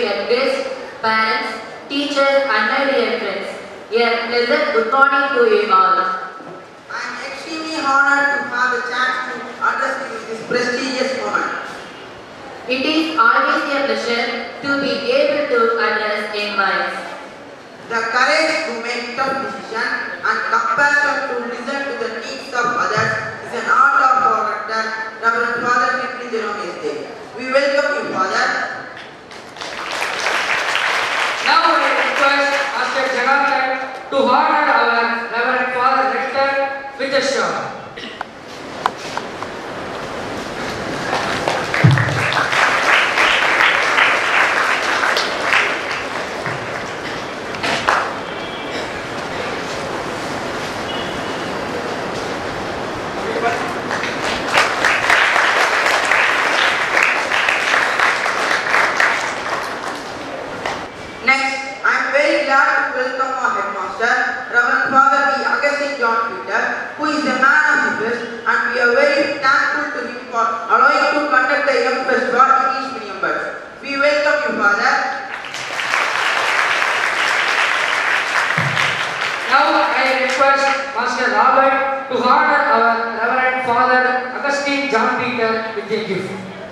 dear guests, parents, teachers and my dear friends. A pleasant good morning to you all. I am extremely honored to have the chance to address you in this prestigious moment. It is always a pleasure to be able to address a minds. The courage to make tough decisions and compassion to listen to the needs of others is an art of our rector, Reverend Father Hr.Sec. We welcome you, Father. Now I request Master Janatan to honor our Reverend Father Rector with a show. Next, I am very glad to welcome our headmaster, Reverend Father Hr.Sec, who is a man of EMFEST, and we are very thankful to him for allowing to conduct the EMFEST for English medium birds. We welcome you, Father. Now I request Master Robert to honor our Reverend Father Augustine John Peter with a gift.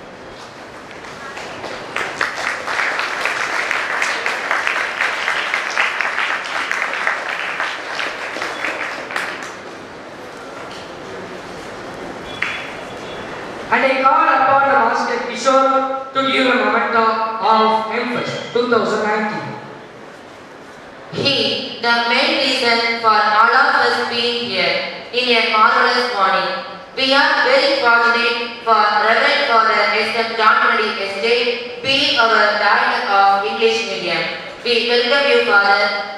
And I call upon the Master Kishore to give a memento of EMFEST 2019. He, the main reason for all of us being here in a marvelous morning. We are very fortunate for Reverend Father Hr.Sec being our director of English medium. We welcome you, Father.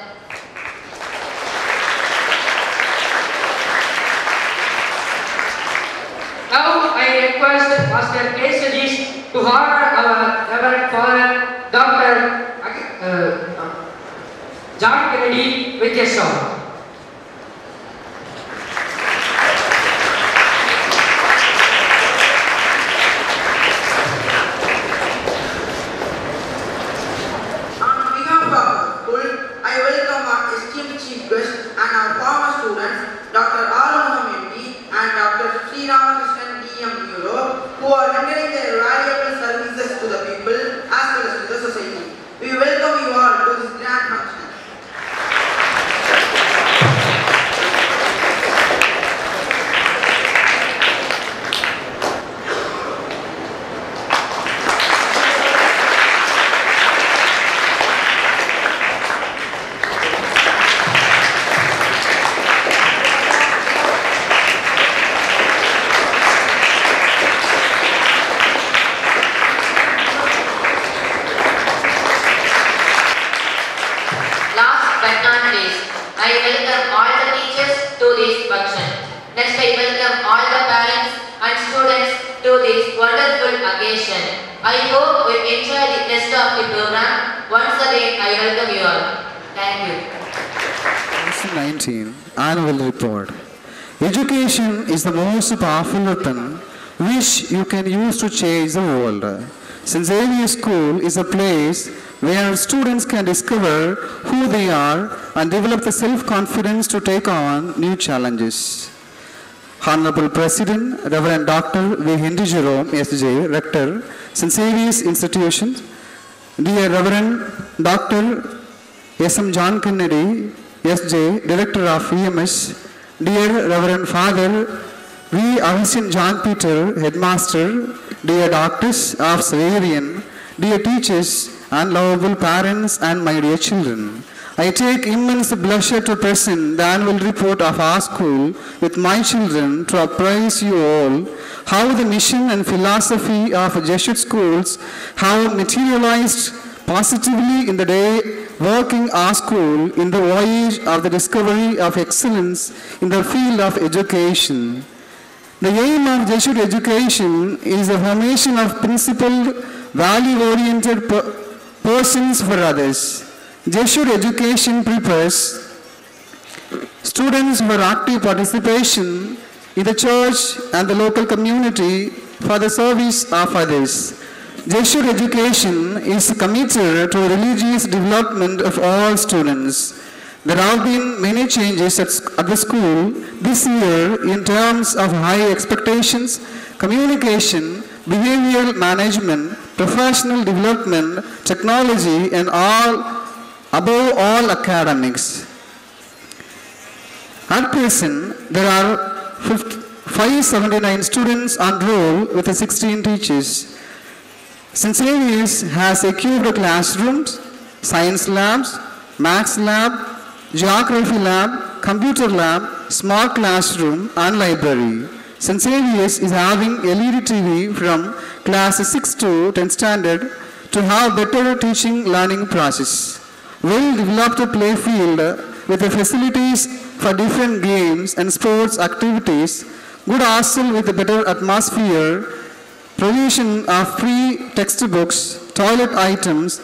Now I request Master Hr.Sec to honor our Reverend Father Dr. John Kennedy with a song. On behalf of our school, I welcome our esteemed chief guests and our former students, Dr. R. and Dr. Sri who are rendering their valuable services to the people as well as to the society. We welcome you all to this grand function. I welcome all the teachers to this function. Next, I welcome all the parents and students to this wonderful occasion. I hope you enjoy the rest of the program. Once again, I welcome you all. Thank you. 2019 Annual Report. Education is the most powerful weapon which you can use to change the world. St.Xaviers School is a place where students can discover who they are and develop the self-confidence to take on new challenges. Honorable President, Reverend Dr. V. Henry Jerome, S.J., Rector, St.Xaviers Institution, dear Reverend Dr. S.M. John Kennedy, S.J., Director of EMS, dear Reverend Father V. Augustine John Peter, Headmaster, dear Doctors of Xaverian, dear teachers and lovable parents and my dear children. I take immense pleasure to present the annual report of our school with my children to apprise you all how the mission and philosophy of Jesuit schools have materialized positively in the day working our school in the voyage of the discovery of excellence in the field of education. The aim of Jesuit education is the formation of principled, value-oriented persons for others. Jesuit education prepares students for active participation in the church and the local community for the service of others. Jesuit education is committed to religious development of all students. There have been many changes at the school this year in terms of high expectations, communication, behavioral management, professional development, technology, and above all academics. At present, there are 579 students on roll with 16 teachers. St.Xaviers has equipped classrooms, science labs, maths lab, geography lab, computer lab, smart classroom, and library. St.Xaviers is having LED TV from class 6 to 10 standard to have better teaching learning process. Well-developed play field with the facilities for different games and sports activities, good hostel with a better atmosphere, provision of free textbooks, toilet items,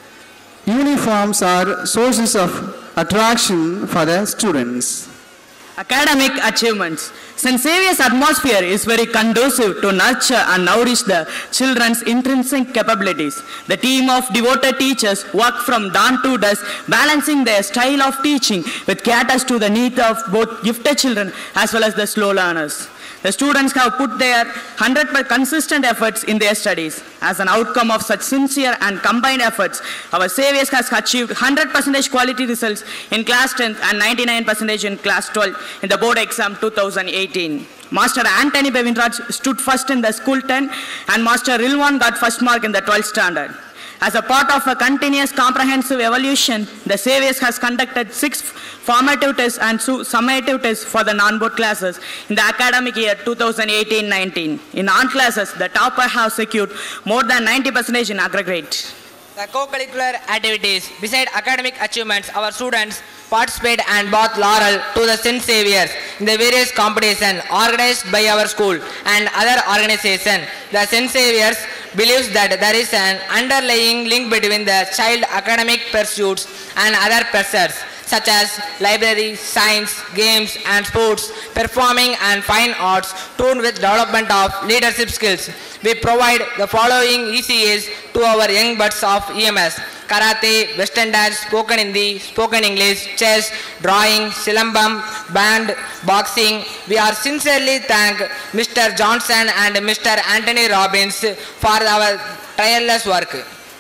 uniforms are sources of attraction for the students. Academic achievements. St.Xaviers' atmosphere is very conducive to nurture and nourish the children's intrinsic capabilities. The team of devoted teachers work from dawn to dusk, balancing their style of teaching with caters to the needs of both gifted children as well as the slow learners. The students have put their 100% consistent efforts in their studies. As an outcome of such sincere and combined efforts, our Xaviers has achieved 100% quality results in class 10th and 99% in class 12 in the board exam 2018. Master Anthony Bevinraj stood first in the school 10 and Master Rilwan got first mark in the 12th standard. As a part of a continuous comprehensive evolution, the Xaviers has conducted 6 formative tests and summative tests for the non-board classes in the academic year 2018-19. In non-classes, the topper have secured more than 90% in aggregate. The co-curricular activities. Beside academic achievements, our students participate and brought laurel to the St.Xaviers in the various competitions organized by our school and other organizations. The St.Xaviers believes that there is an underlying link between the child academic pursuits and other pursuits such as library, science, games and sports, performing and fine arts, tuned with development of leadership skills. We provide the following ECAs to our young buds of EMS: karate, western dance, spoken Hindi, spoken English, chess, drawing, silambam, band, boxing. We are sincerely thank Mr. Johnson and Mr. Anthony Robbins for our tireless work.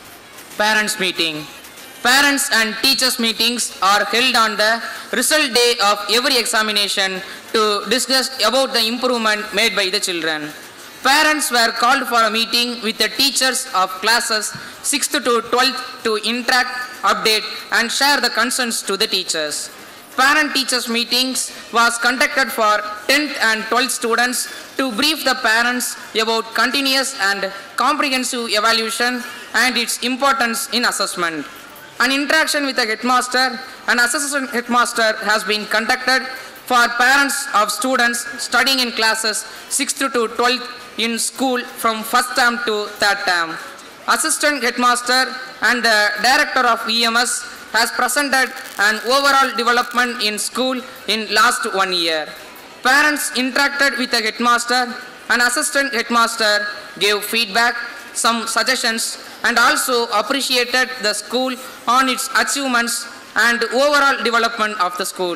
Parents meeting. Parents and teachers meetings are held on the result day of every examination to discuss about the improvement made by the children. Parents were called for a meeting with the teachers of classes 6th to 12th to interact, update and share the concerns to the teachers. Parent-teachers meetings was conducted for 10th and 12th students to brief the parents about continuous and comprehensive evaluation and its importance in assessment. An interaction with the headmaster and assistant headmaster has been conducted for parents of students studying in classes 6th to 12th in school from 1st term to 3rd term. Assistant headmaster and the director of EMS has presented an overall development in school in last 1 year. Parents interacted with the headmaster and assistant headmaster gave feedback, some suggestions and also appreciated the school on its achievements and overall development of the school.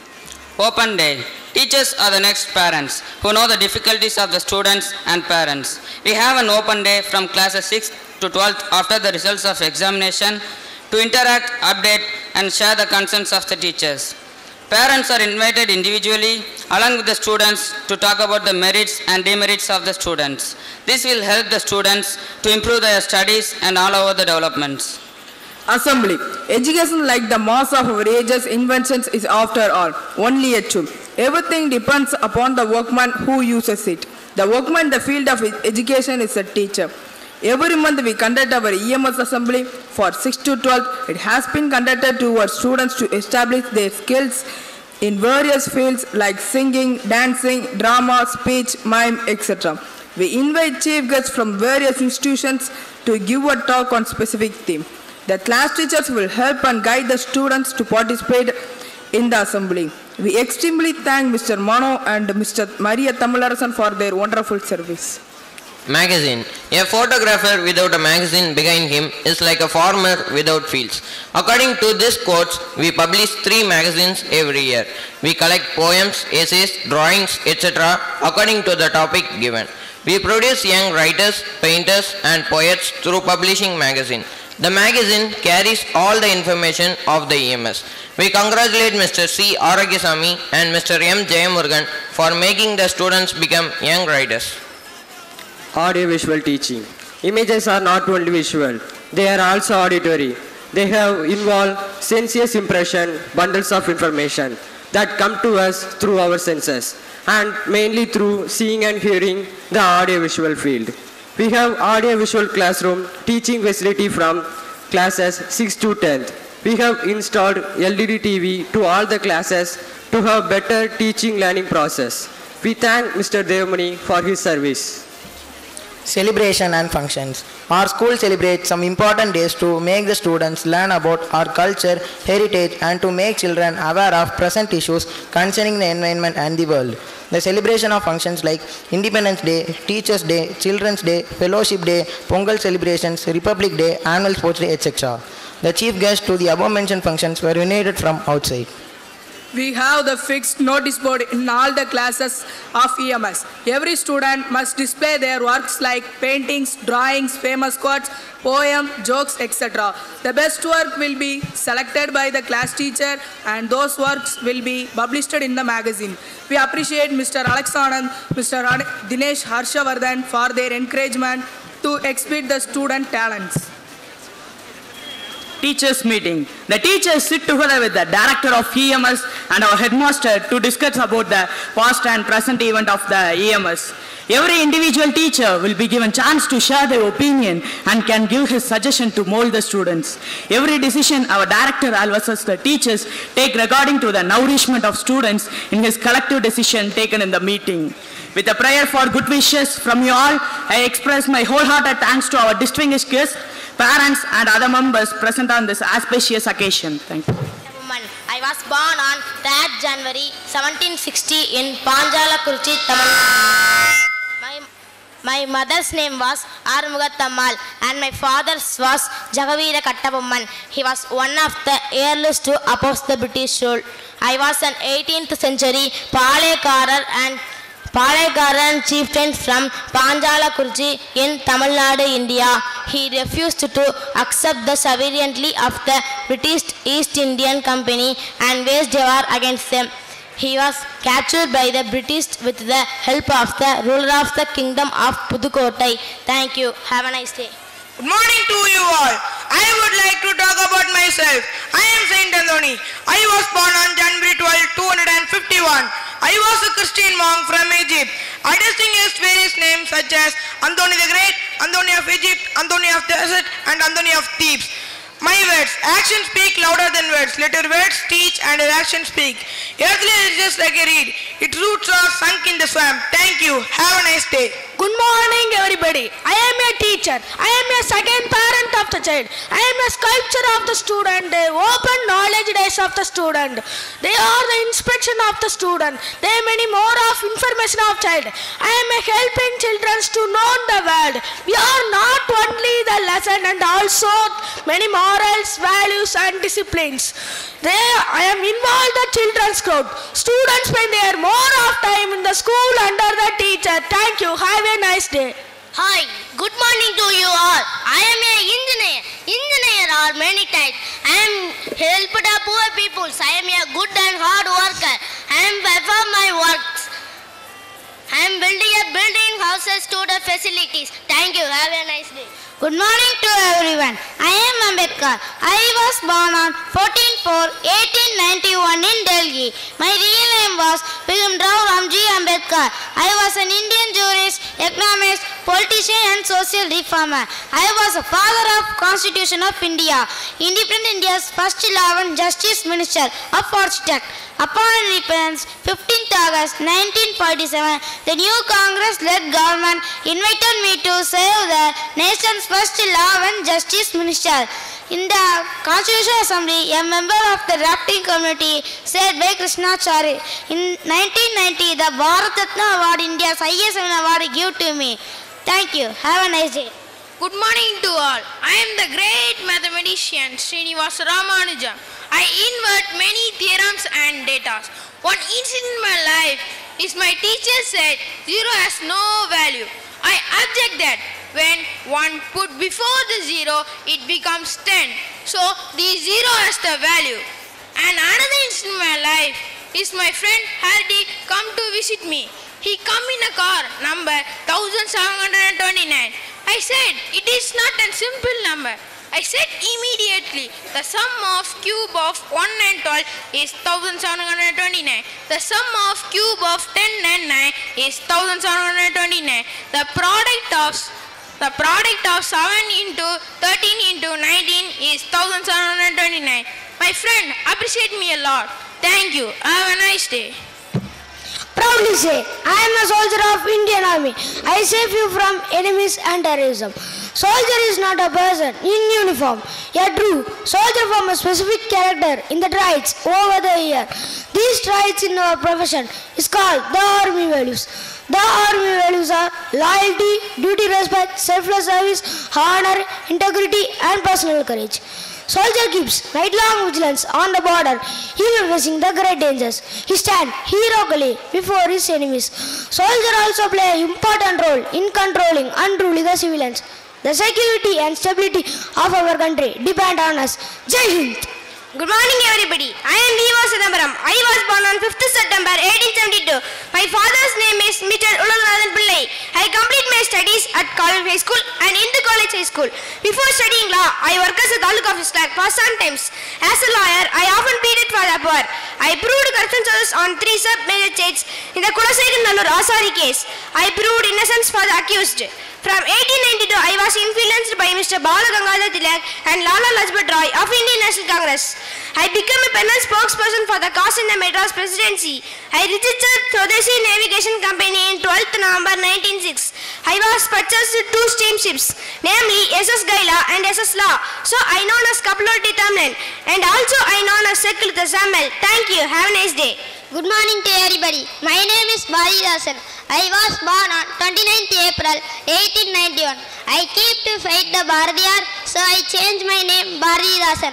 Open day. Teachers are the next parents who know the difficulties of the students and parents. We have an open day from classes 6th to 12th after the results of examination to interact, update and share the concerns of the teachers. Parents are invited individually along with the students to talk about the merits and demerits of the students. This will help the students to improve their studies and all over the developments. Assembly. Education, like the mass of our age's inventions, is after all only a tool. Everything depends upon the workman who uses it. The workman in the field of education is a teacher. Every month we conduct our EMS assembly for 6 to 12. It has been conducted to our students to establish their skills in various fields like singing, dancing, drama, speech, mime, etc. We invite chief guests from various institutions to give a talk on specific theme. The class teachers will help and guide the students to participate in the assembly. We extremely thank Mr. Mano and Mr. Maria Tamilarasan for their wonderful service. Magazine. A photographer without a magazine behind him is like a farmer without fields. According to this quote, we publish 3 magazines every year. We collect poems, essays, drawings, etc. according to the topic given. We produce young writers, painters and poets through publishing magazine. The magazine carries all the information of the EMS. We congratulate Mr. C. Aragyasamy and Mr. M. Jayamurgan for making the students become young writers. Audio-visual teaching. Images are not only visual, they are also auditory. They have involved sensuous impression, bundles of information that come to us through our senses and mainly through seeing and hearing the audio-visual field. We have audio-visual classroom teaching facility from classes 6 to 10th. We have installed LED TV to all the classes to have better teaching learning process. We thank Mr. Devmani for his service. Celebration and functions. Our school celebrates some important days to make the students learn about our culture, heritage and to make children aware of present issues concerning the environment and the world. The celebration of functions like Independence Day, Teachers Day, Children's Day, Fellowship Day, Pongal celebrations, Republic Day, Annual Sports Day, etc. The chief guests to the above mentioned functions were invited from outside. We have the fixed notice board in all the classes of EMS. Every student must display their works like paintings, drawings, famous quotes, poems, jokes, etc. The best work will be selected by the class teacher and those works will be published in the magazine. We appreciate Mr. Alexander, Mr. Dinesh Harshavardhan for their encouragement to exhibit the student talents. Teachers meeting. The teachers sit together with the director of EMS and our headmaster to discuss about the past and present event of the EMS. Every individual teacher will be given chance to share their opinion and can give his suggestion to mold the students. Every decision our director versus the teachers take regarding to the nourishment of students in his collective decision taken in the meeting. With a prayer for good wishes from you all, I express my wholehearted thanks to our distinguished guests, parents and other members present on this auspicious occasion. Thank you. I was born on 3rd January 1760 in Panjalakurchi, Tamil Nadu. My mother's name was Arumugathammal and my father's was Jagavira Kattabomman. He was one of the earliest to oppose the British rule. I was an 18th century Palayamkottai chieftain from Panjalakurchi in Tamil Nadu, India. He refused to accept the sovereignty of the British East Indian Company and waged war against them. He was captured by the British with the help of the ruler of the kingdom of Pudukottai. Thank you. Have a nice day. Good morning to you all. I would like to talk about myself. I am Saint Anthony. I was born on January 12, 251. I was a Christian monk from Egypt. I distinguished various names such as Anthony the Great, Anthony of Egypt, Anthony of the Desert, and Anthony of Thebes. My words, actions speak louder than words. Let your words teach and your actions speak. Earthly is just like a reed. Its roots are sunk in the swamp. Thank you. Have a nice day. Good morning everybody. I am a teacher. I am a second parent of the child. I am a sculptor of the student. They open knowledge days of the student. They are the inspection of the student. They are many more of information of child. I am a helping children to know the world. We are not only the lesson and also many morals, values and disciplines. I am involved the children's crowd. Students spend their more of time in the school under the teacher. Thank you. Have a nice day. Hi, good morning to you all. I am an engineer. Engineer are many types. I am helped the poor people. I am a good and hard worker. I am perform my works. I am building a building houses to the facilities. Thank you. Have a nice day. Good morning to everyone. I am Ambedkar. I was born on 14/4/1891 in Delhi. My real name was Bhimrao Ramji Ambedkar. I was an Indian jurist, economist, politician and social reformer. I was a father of Constitution of India, Independent India's first 11 Justice Minister of Architect. Upon independence, 15th August 1947, the new Congress-led government invited me to serve the nation's first law and justice minister. In the Constitutional Assembly, a member of the drafting committee said by Krishnachari, in 1990, the Bharat Ratna Award, India's highest award, given to me. Thank you. Have a nice day. Good morning to all. I am the great mathematician Srinivasa Ramanujan. I invert many theorems and data. One incident in my life is my teacher said 0 has no value. I object that when one put before the 0, it becomes 10. So the 0 has the value. And another incident in my life is my friend Hardy come to visit me. He come in a car number 1729. I said, it is not a simple number. I said immediately, the sum of cube of 1 and 12 is 1729. The sum of cube of 10 and 9 is 1729. The product of 7 into 13 into 19 is 1729. My friend, appreciate me a lot. Thank you. Have a nice day. Proudly say, I am a soldier of Indian Army. I save you from enemies and terrorism. Soldier is not a person in uniform. A true soldier from a specific character in the traits over the year. These traits in our profession is called the army values. The army values are loyalty, duty, respect, selfless service, honor, integrity and personal courage. Soldier keeps night-long vigilance on the border, even facing the great dangers. He stands heroically before his enemies. Soldier also play an important role in controlling unruly the civilians. The security and stability of our country depend on us. Jai Hind! Good morning everybody. I am Viva Sidambaram. I was born on 5th September 1872. My father's name is Mr. Ulanathan Pillai. I complete my studies at College High School and Hindu College High School. Before studying law, I worked as a Taluk office clerk for some times. As a lawyer, I often pleaded for the poor. I proved corruption charges on 3 sub-major states in the Kudasegan Nallur Asari case. I proved innocence for the accused. From 1892, I was influenced by Mr. Bala Gangadhar Tilak and Lala Lajpat Roy of Indian National Congress. I became a penal spokesperson for the cause in the Madras presidency. I registered Swadeshi Navigation Company in 12th November 1906. I was purchased 2 steamships, namely SS Gaila and SS Law. So I known as Kapaloti Tamil and also I known as Sec Samuel. Thank you. Have a nice day. Good morning to everybody. My name is Bharidasan. I was born on 29th April 1891. I keep to fight the Bharadiyar, so I changed my name Bharidasan.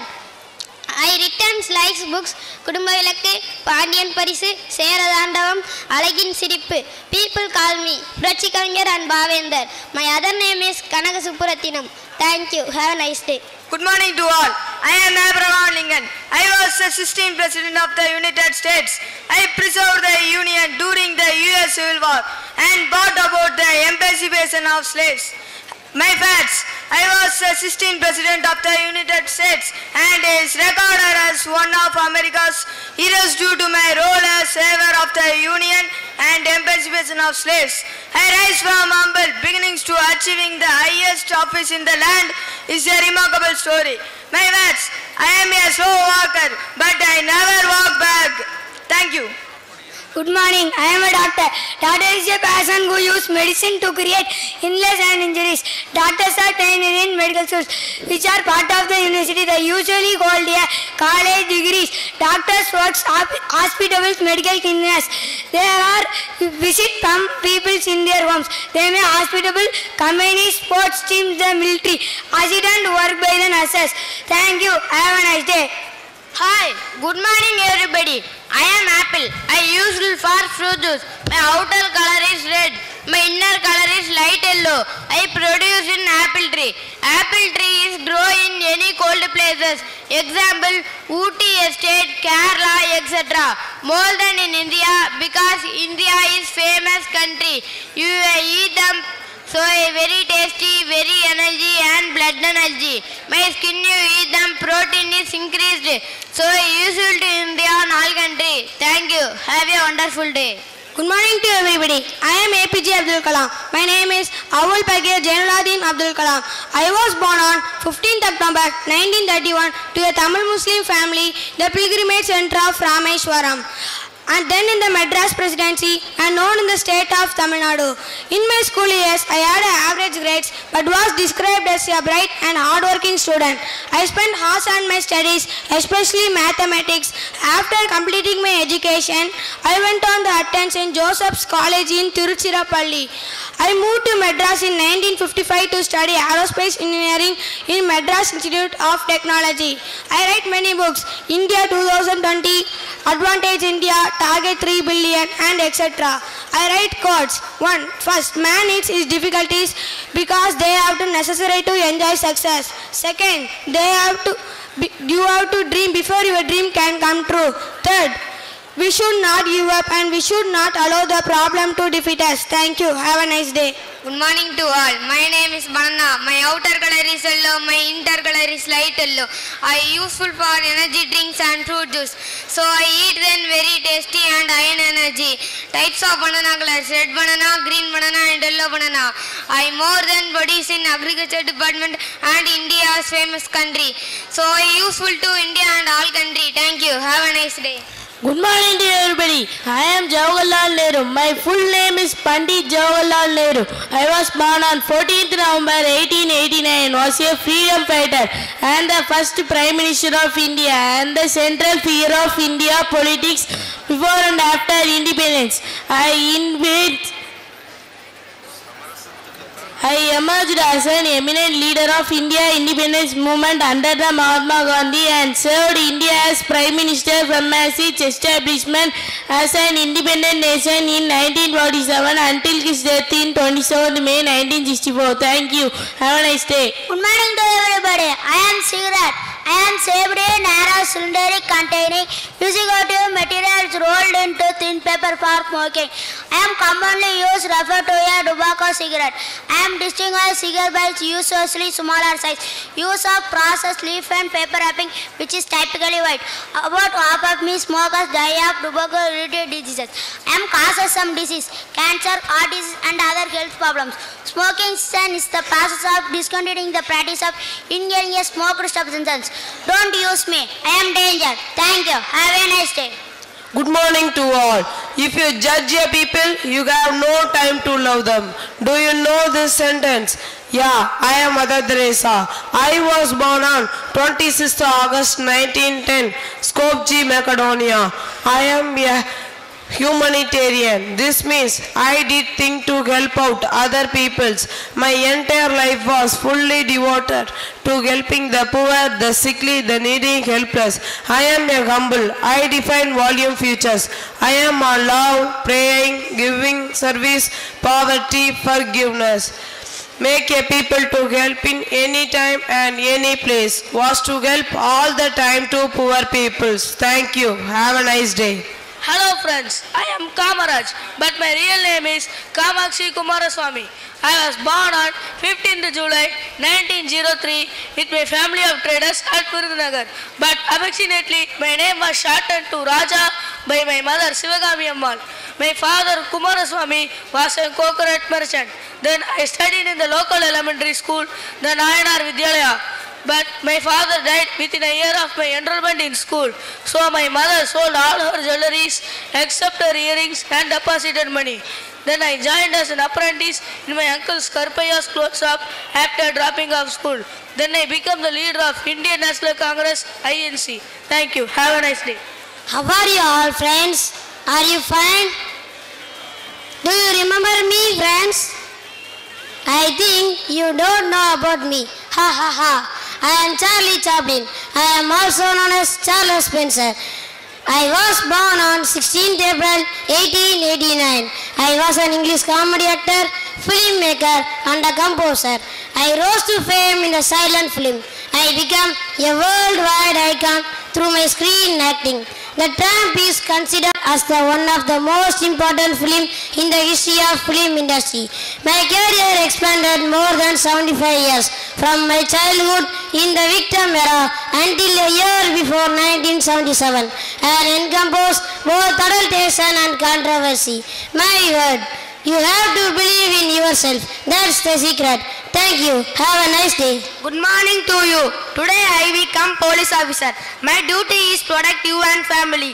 I written slides books, Kudumba Vilakku, Pandiyan Parisu, Seradandavam, Alagin Sirippu. People call me Prachi Kavingar and Bhavendar. My other name is Kanaka Supuratinam. Thank you. Have a nice day. Good morning to all. I am Abraham Lincoln. I was the 16th President of the United States. I preserved the Union during the U.S. Civil War and brought about the emancipation of slaves. My facts: I was the 16th President of the United States and is regarded as one of America's heroes due to my role as savior of the Union and emancipation of slaves. I rise from humble beginnings to achieving the highest office in the land is a remarkable story. My words: I am a slow walker, but I never walk back. Thank you. Good morning. I am a doctor. Doctor is a person who uses medicine to create illness and injuries. Doctors are trained in medical schools, which are part of the university. They usually hold a college degrees. Doctors work hospitals, medical clinics. They are visit some people in their homes. They may hospitable, companies, sports teams, the military, accident work by the nurses. Thank you. Have a nice day. Hi, good morning everybody. I am Apple. I use for fruit juice. My outer color is red. My inner color is light yellow. I produce in apple tree. Apple tree is grow in any cold places. Example, Ooty Estate, Kerala, etc. More than in India because India is famous country. You eat them. So very tasty, very energy and blood energy. My skin you eat them, protein is increased. So useful to India and all country. Thank you. Have a wonderful day. Good morning to everybody. I am APJ Abdul Kalam. My name is Awul Pagir Jainuddin Abdul Kalam. I was born on 15th October 1931 to a Tamil Muslim family, the pilgrimage center of Rameshwaram. and then in the Madras Presidency and known in the state of Tamil Nadu. In my school years, I had average grades but was described as a bright and hardworking student. I spent hours on my studies, especially mathematics. After completing my education, I went on to attend St. Joseph's College in Tiruchirappalli. I moved to Madras in 1955 to study aerospace engineering in Madras Institute of Technology. I write many books, India 2020, Advantage India, Target 3 billion, and etc. I write quotes. First, man needs his difficulties because they have to necessary to enjoy success. Second, you have to dream before your dream can come true. Third, we should not give up and we should not allow the problem to defeat us. Thank you. Have a nice day. Good morning to all. My name is Banana. My outer color is yellow. My inner color is light yellow. I useful for energy drinks and fruit juice. So I eat them very tasty and high in energy. Types of banana colors: red banana, green banana, and yellow banana. I more than bodies in agriculture department and India's famous country. So I useful to India and all country. Thank you. Have a nice day. Good morning to everybody. I am Jawaharlal Nehru. My full name is Pandit Jawaharlal Nehru. I was born on 14th November 1889. Was a freedom fighter and the first Prime Minister of India and the central figure of India politics before and after independence. I emerged as an eminent leader of India independence movement under the Mahatma Gandhi and served India as Prime Minister from its establishment as an independent nation in 1947 until his death in 27th May 1964. Thank you. Have a nice day. Good morning to everybody. I am Sigrat. I am shaped in narrow cylindrical containing fuselative materials rolled into thin paper for smoking. I am commonly used referred to a tobacco cigarette. I am distinguished cigarette by usually smaller size. Use of processed leaf and paper wrapping, which is typically white. About half of me smokers die of tobacco-related diseases. I am causes some disease, cancer, heart disease, and other health problems. Smoking cessation is the process of discontinuing the practice of inhaling a smoked substance. Don't use me. I am danger. Thank you. Have a nice day. Good morning to all. If you judge a people, you have no time to love them. Do you know this sentence? Yeah, I am Mother Teresa. I was born on 26th August 1910, Skopje, Macedonia. I am a humanitarian. This means I did think to help out other peoples. My entire life was fully devoted to helping the poor, the sickly, the needy, helpless. I am a humble. I define volume futures. I am a love, praying, giving, service, poverty, forgiveness. Make a people to help in any time and any place. Was to help all the time to poor peoples. Thank you. Have a nice day. Hello friends, I am Kamaraj, but my real name is Kamakshi Kumaraswamy. I was born on 15th July 1903 with my family of traders at Virudhunagar. But affectionately, my name was shortened to Raja by my mother Sivagami Ammal. My father Kumaraswamy was a coconut merchant. Then I studied in the local elementary school, the Nayanar Vidyalaya. But my father died within a year of my enrollment in school. So my mother sold all her jewelries except her earrings and deposited money. Then I joined as an apprentice in my uncle's Karpaya's clothes shop after dropping off school. Then I became the leader of Indian National Congress, INC. Thank you. Have a nice day. How are you all, friends? Are you fine? Do you remember me, friends? I think you don't know about me. Ha ha ha. I am Charlie Chaplin. I am also known as Charles Spencer. I was born on 16th April 1889. I was an English comedy actor, filmmaker and a composer. I rose to fame in the silent film. I became a worldwide icon through my screen acting. The Tramp is considered as one of the most important film in the history of film industry. My career expanded more than 75 years, from my childhood in the victim era until a year before 1977, and encompassed both adulteration and controversy. My word, you have to believe in yourself. That's the secret. Thank you. Have a nice day. Good morning to you. Today I become police officer. My duty is protect you and family.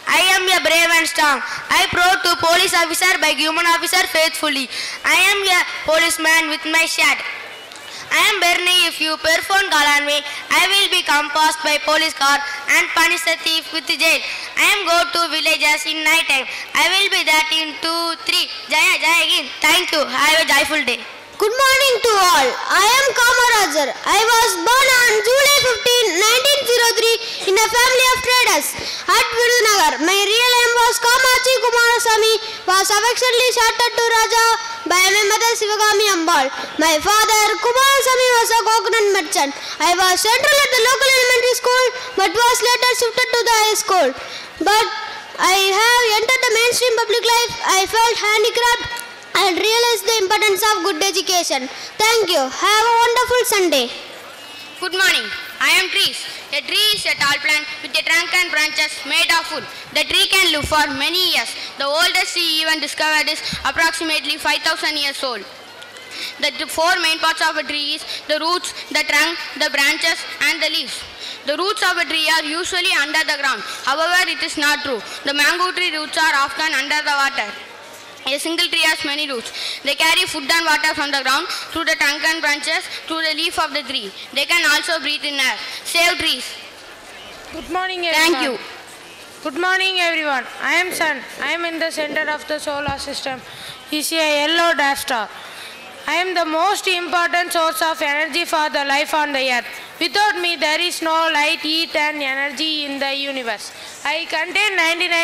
I am a brave and strong. I prove to police officer by human officer faithfully. I am a policeman with my shirt. I am burning if you perform call on me. I will be compassed by police car and punish the thief with jail. I am go to villages in night time. I will be that in 2, 3. Jaya, Jaya again. Thank you. Have a joyful day. Good morning to all. I am Kamarajar. I was born on July 15, 1903 in a family of traders at Virudunagar. My real name was Kamachi Kumarasamy, was affectionately shortened to Raja by my mother Sivagami Ambal. My father Kumarasamy was a coconut merchant. I was central at the local elementary school but was later shifted to the high school. But I have entered the mainstream public life. I felt handicapped and realized the importance of good education. Thank you. Have a wonderful Sunday. Good morning. I am trees. A tree is a tall plant with a trunk and branches made of wood. The tree can live for many years. The oldest tree even discovered is approximately 5,000 years old. The four main parts of a tree is the roots, the trunk, the branches and the leaves. The roots of a tree are usually under the ground. However, it is not true. The mango tree roots are often under the water. A single tree has many roots. They carry food and water from the ground through the trunk and branches to the leaf of the tree. They can also breathe in air. Save trees. Good morning, everyone. Thank you. Good morning, everyone. I am Sun. I am in the center of the solar system. Is a yellow dwarf star. I am the most important source of energy for the life on the earth. Without me, there is no light, heat and energy in the universe. I contain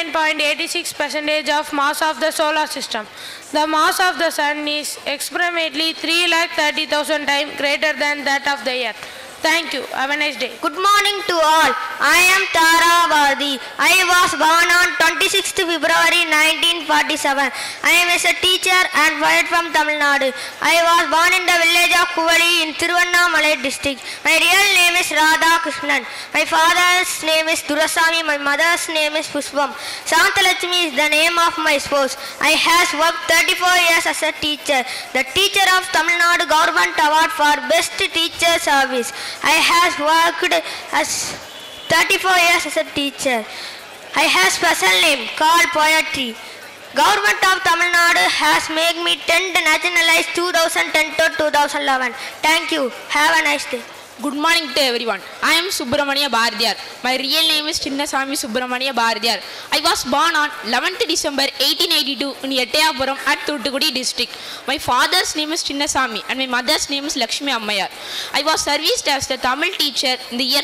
99.86% of mass of the solar system. The mass of the sun is approximately 330,000 times greater than that of the earth. Thank you. Have a nice day. Good morning to all. I am Tara Vadi. I was born on 26th February 1947. I am a teacher and poet from Tamil Nadu. I was born in the village of Kuvali in Thiruvannamalai district. My real name is Radha Krishnan. My father's name is Durasamy. My mother's name is Pushpam. Santalakshmi is the name of my spouse. I have worked 34 years as a teacher. The teacher of Tamil Nadu Government Award for Best Teacher Service. I have worked as 34 years as a teacher. I have special name called poetry. Government of Tamil Nadu has made me 10th nationalized 2010 to 2011. Thank you. Have a nice day. Good morning to everyone. I am Subramania Bharadiyar. My real name is Chinnasamy Subramania Bharadiyar. I was born on 11th December 1882 in Ettayapuram at Thoothukudi district. My father's name is Chinnasamy and my mother's name is Lakshmi Ammayar. I was serviced as the Tamil teacher in the year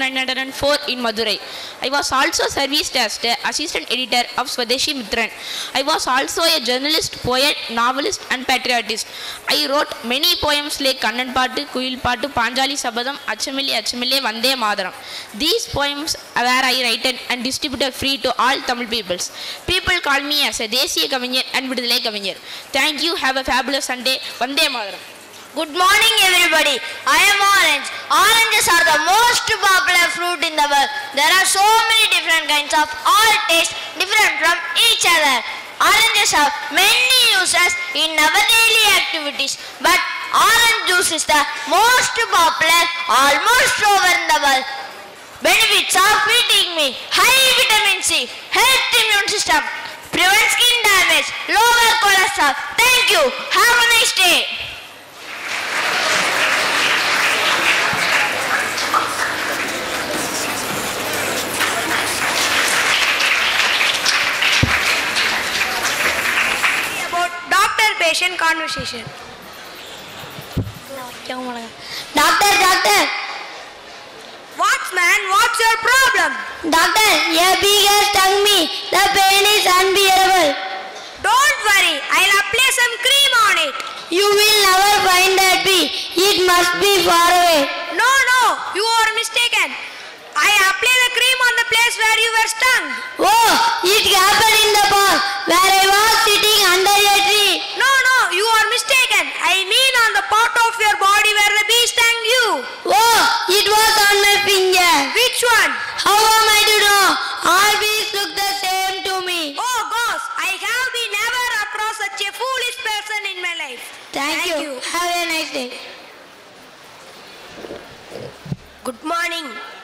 1904 in Madurai. I was also serviced as the assistant editor of Swadeshi Mitran. I was also a journalist, poet, novelist and patriotist. I wrote many poems like Kannan Paattu, Kuyil Paattu, Panjali Sabadam, Achamile Achamile, Vande Madaram. These poems were I written and distributed free to all Tamil peoples. People call me as a Desiya Kavinyar and Vidudalai Kavinyar. Thank you. Have a fabulous Sunday. Vande Madaram. Good morning everybody. I am Orange. Oranges are the most popular fruit in the world. There are so many different kinds of all tastes different from each other. Oranges have many uses in our daily activities, but orange juice is the most popular almost over in the world. Benefits of eating me: high vitamin C, healthy immune system, prevent skin damage, lower cholesterol. Thank you. Have a nice day. Doctor-patient conversation. Doctor. What's your problem? Doctor, a bee has stung me. The pain is unbearable. Don't worry, I'll apply some cream on it. You will never find that bee. It must be far away. No, you are mistaken. I applied the cream on the place where you were stung. Oh, it happened in the past where I was sitting under a tree. No, you are mistaken. I mean on the part of your body where the bee stung you. Oh, it was on my finger. Which one? How am I to know? All bees look the same to me. Oh gosh, I have been never across such a foolish person in my life. Thank you. Have a nice day. Good morning.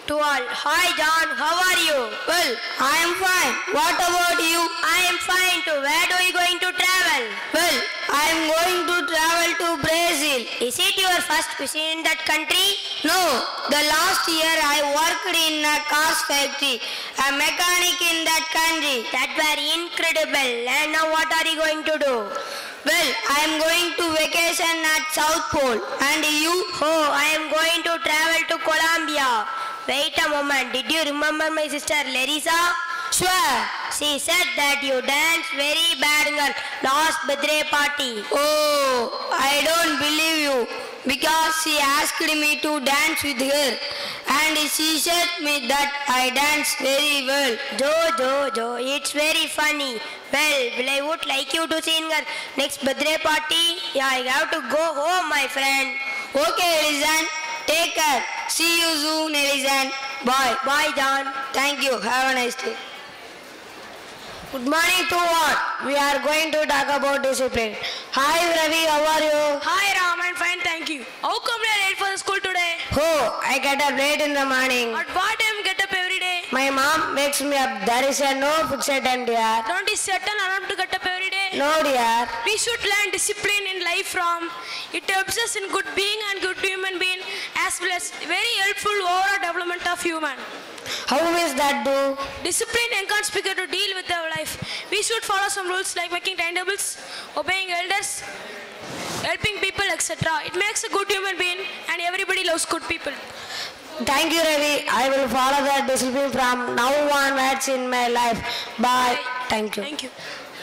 to all. Hi John, how are you? Well, I am fine. What about you? I am fine too. Where are you going to travel? Well, I am going to travel to Brazil. Is it your first visit in that country? No, the last year I worked in a cars factory, a mechanic in that country. That were incredible. And now what are you going to do? Well, I am going to vacation at South Pole. And you? Oh, I am going to travel to Colombia. Wait a moment. Did you remember my sister Larissa? Sure. She said that you danced very bad in her last birthday party. Oh, I don't believe you. Because she asked me to dance with her. And she said me that I dance very well. Joe, it's very funny. Well, I would like you to sing her next birthday party. Yeah, I have to go home, my friend. Okay, Elizan. Take care. See you soon, Elizan. Bye. Bye, John. Thank you. Have a nice day. Good morning to all. We are going to talk about discipline. Hi, Ravi. How are you? Hi, Ram. I'm fine, thank you. How come you are late for the school today? Oh, I get up late in the morning. At what time you get up every day? My mom wakes me up. There is no fixed time, dear. Don't you set an alarm to get up every day? No, dear. We should learn discipline in life from. It helps us in good being and good human being, as well as very helpful overall development of human. How is that do? Discipline encourages people to deal with their life. We should follow some rules like making timetables, obeying elders, helping people, etc. It makes a good human being and everybody loves good people. Thank you, Ravi. I will follow that discipline from now onwards in my life. Bye. Thank you. Thank you.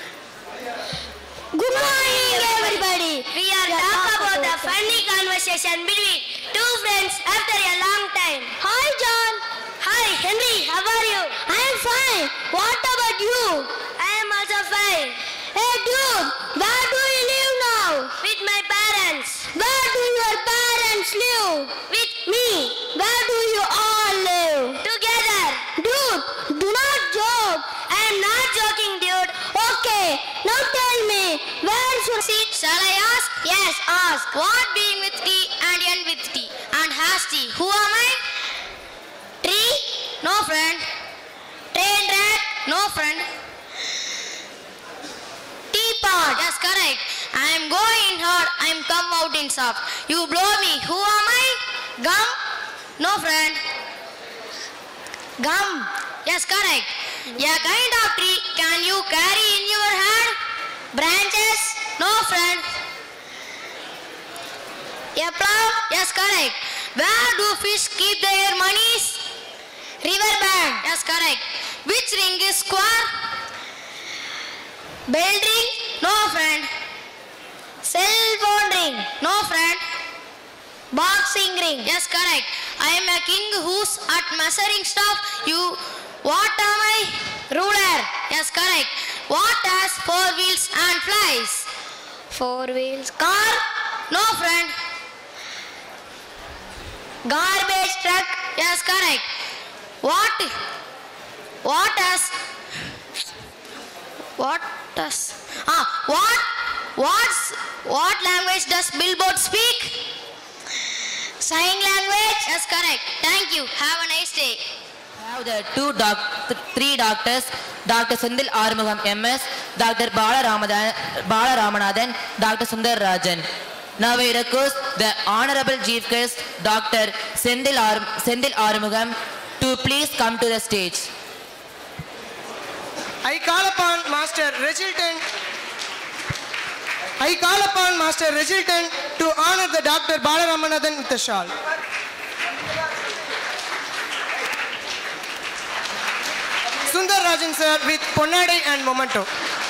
Good morning, everybody. We are talking about the funny conversation between two friends after a long time. Hi, John. Hi, Henry. How are you? I am fine. What about you? I am also fine. Hey, dude. Where do you live now? With my parents. Where do your parents live? With me. Where do you all live? Together. Dude, do not joke. I am not joking, dude. Okay, now tell me, where should sit? Shall I ask? Yes, ask. What being with T and end with T and has T? Who am I? Tree? No friend. Train rat? No friend. Teapot? Yes, correct. I am going in hard, I am come out in soft. You blow me. Who am I? Gum? No friend. Gum? Yes, correct. A kind of tree can you carry in your hand? Branches? No friend. A plow? Yes, correct. Where do fish keep their monies? Riverbank? Yes, correct. Which ring is square? Bell ring? No friend. Cell phone ring? No friend. Boxing ring? Yes, correct. I am a king who's at measuring stuff. You, what am I? Ruler? Yes, correct. What has 4 wheels and flies? 4 wheels. Car? No friend. Garbage truck? Yes, correct. What language does billboard speak? Sign language? Yes, correct. Thank you. Have a nice day. I have the three doctors, Dr. Sendil Arumugam MS, Dr. Bala Ramanathan, Dr. Sundar Rajan. Now I request the Honorable Chief Guest, Dr. Sendil Arumugam, to please come to the stage. I call upon Master Resultant to honor the Dr. Bala Ramanathan with a shawl. Sundar Rajan sir with Ponnadai and Memento.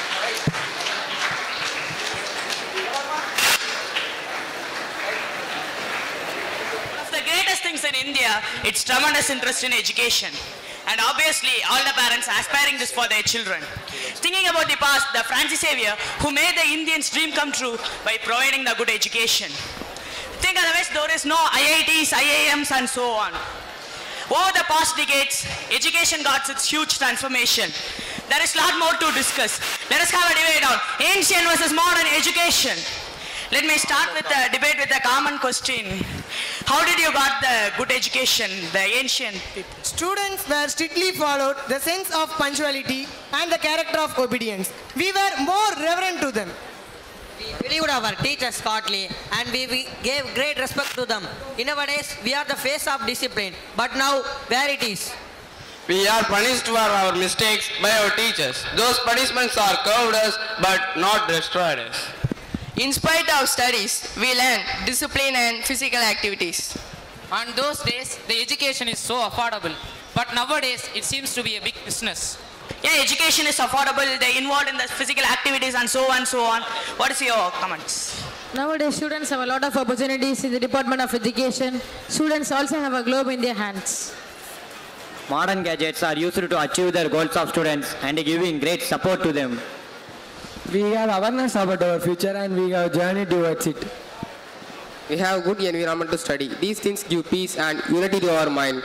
One of the greatest things in India, it's tremendous interest in education. And obviously, all the parents are aspiring this for their children. Thinking about the past, the St.Xaviers who made the Indians' dream come true by providing the good education. Think otherwise, there is no IITs, IIMs and so on. Over the past decades, education got its huge transformation. There is a lot more to discuss. Let us have a debate on ancient versus modern education. Let me start with the debate with a common question. How did you got the good education, the ancient people? Students were strictly followed the sense of punctuality and the character of obedience. We were more reverent to them. We believed our teachers godly and we gave great respect to them. In our days, we are the face of discipline. But now, where it is? We are punished for our mistakes by our teachers. Those punishments are curved us but not destroyed us. In spite of studies, we learn discipline and physical activities. On those days, the education is so affordable. But nowadays, it seems to be a big business. Yeah, education is affordable. They involved in the physical activities and so on. What is your comments? Nowadays, students have a lot of opportunities in the Department of Education. Students also have a globe in their hands. Modern gadgets are used to achieve the goals of students and giving great support to them. We have awareness about our future and we have journey towards it. We have good environment to study. These things give peace and unity to our mind.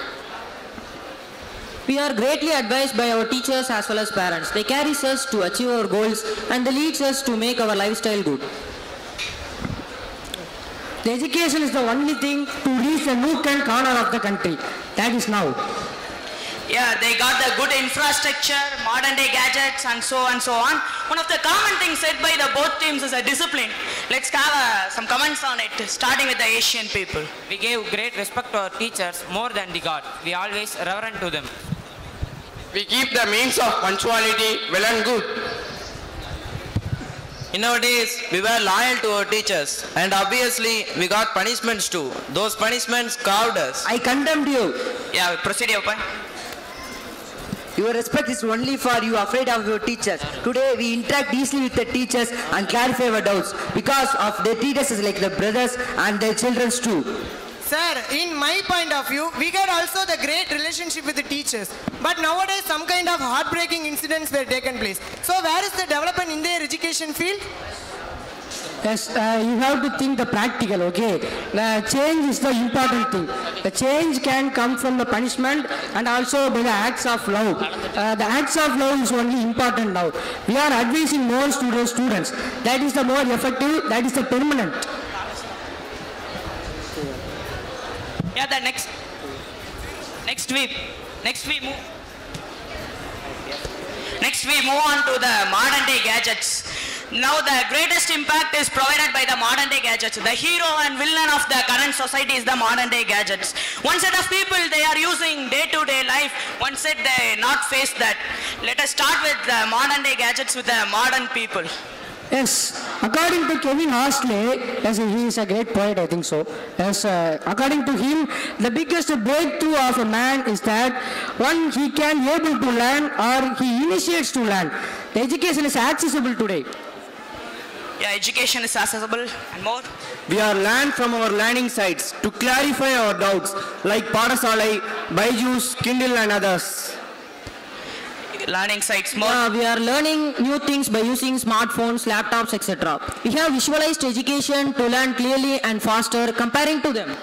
We are greatly advised by our teachers as well as parents. They carry us to achieve our goals and they lead us to make our lifestyle good. The education is the only thing to reach the nook and corner of the country. That is now. Yeah, they got the good infrastructure, modern day gadgets and so on. One of the common things said by the both teams is a discipline. Let's have some comments on it, starting with the Asian people. We gave great respect to our teachers more than the God. We always reverent to them. We keep the means of punctuality well and good. In our days, we were loyal to our teachers and obviously we got punishments too. Those punishments carved us. I condemned you. Yeah, proceed, Yopai. Your respect is only for you afraid of your teachers. Today we interact easily with the teachers and clarify our doubts because of their teachers like the brothers and their children too. Sir, in my point of view, we got also the great relationship with the teachers. But nowadays, some kind of heartbreaking incidents were taken place. So where is the development in their education field? Yes, you have to think the practical, okay? The change is the important thing. The change can come from the punishment and also by the acts of love. The acts of love is only important now. We are advising more students. That is the more effective, that is the permanent. Yeah, the next we move on to the modern day gadgets. Now the greatest impact is provided by the modern day gadgets. The hero and villain of the current society is the modern day gadgets. One set of people they are using day to day life, one set they not face that. Let us start with the modern day gadgets with the modern people. Yes, according to Kevin Horsley, yes, he is a great poet, I think so. Yes, according to him, the biggest breakthrough of a man is that one, he can able to learn or he initiates to learn. The education is accessible today. Yeah, education is accessible and more. We are learned from our learning sites to clarify our doubts like Padasalai, Byju's, Kindle and others. Learning sites more. Yeah, we are learning new things by using smartphones, laptops, etc. We have visualized education to learn clearly and faster comparing to them.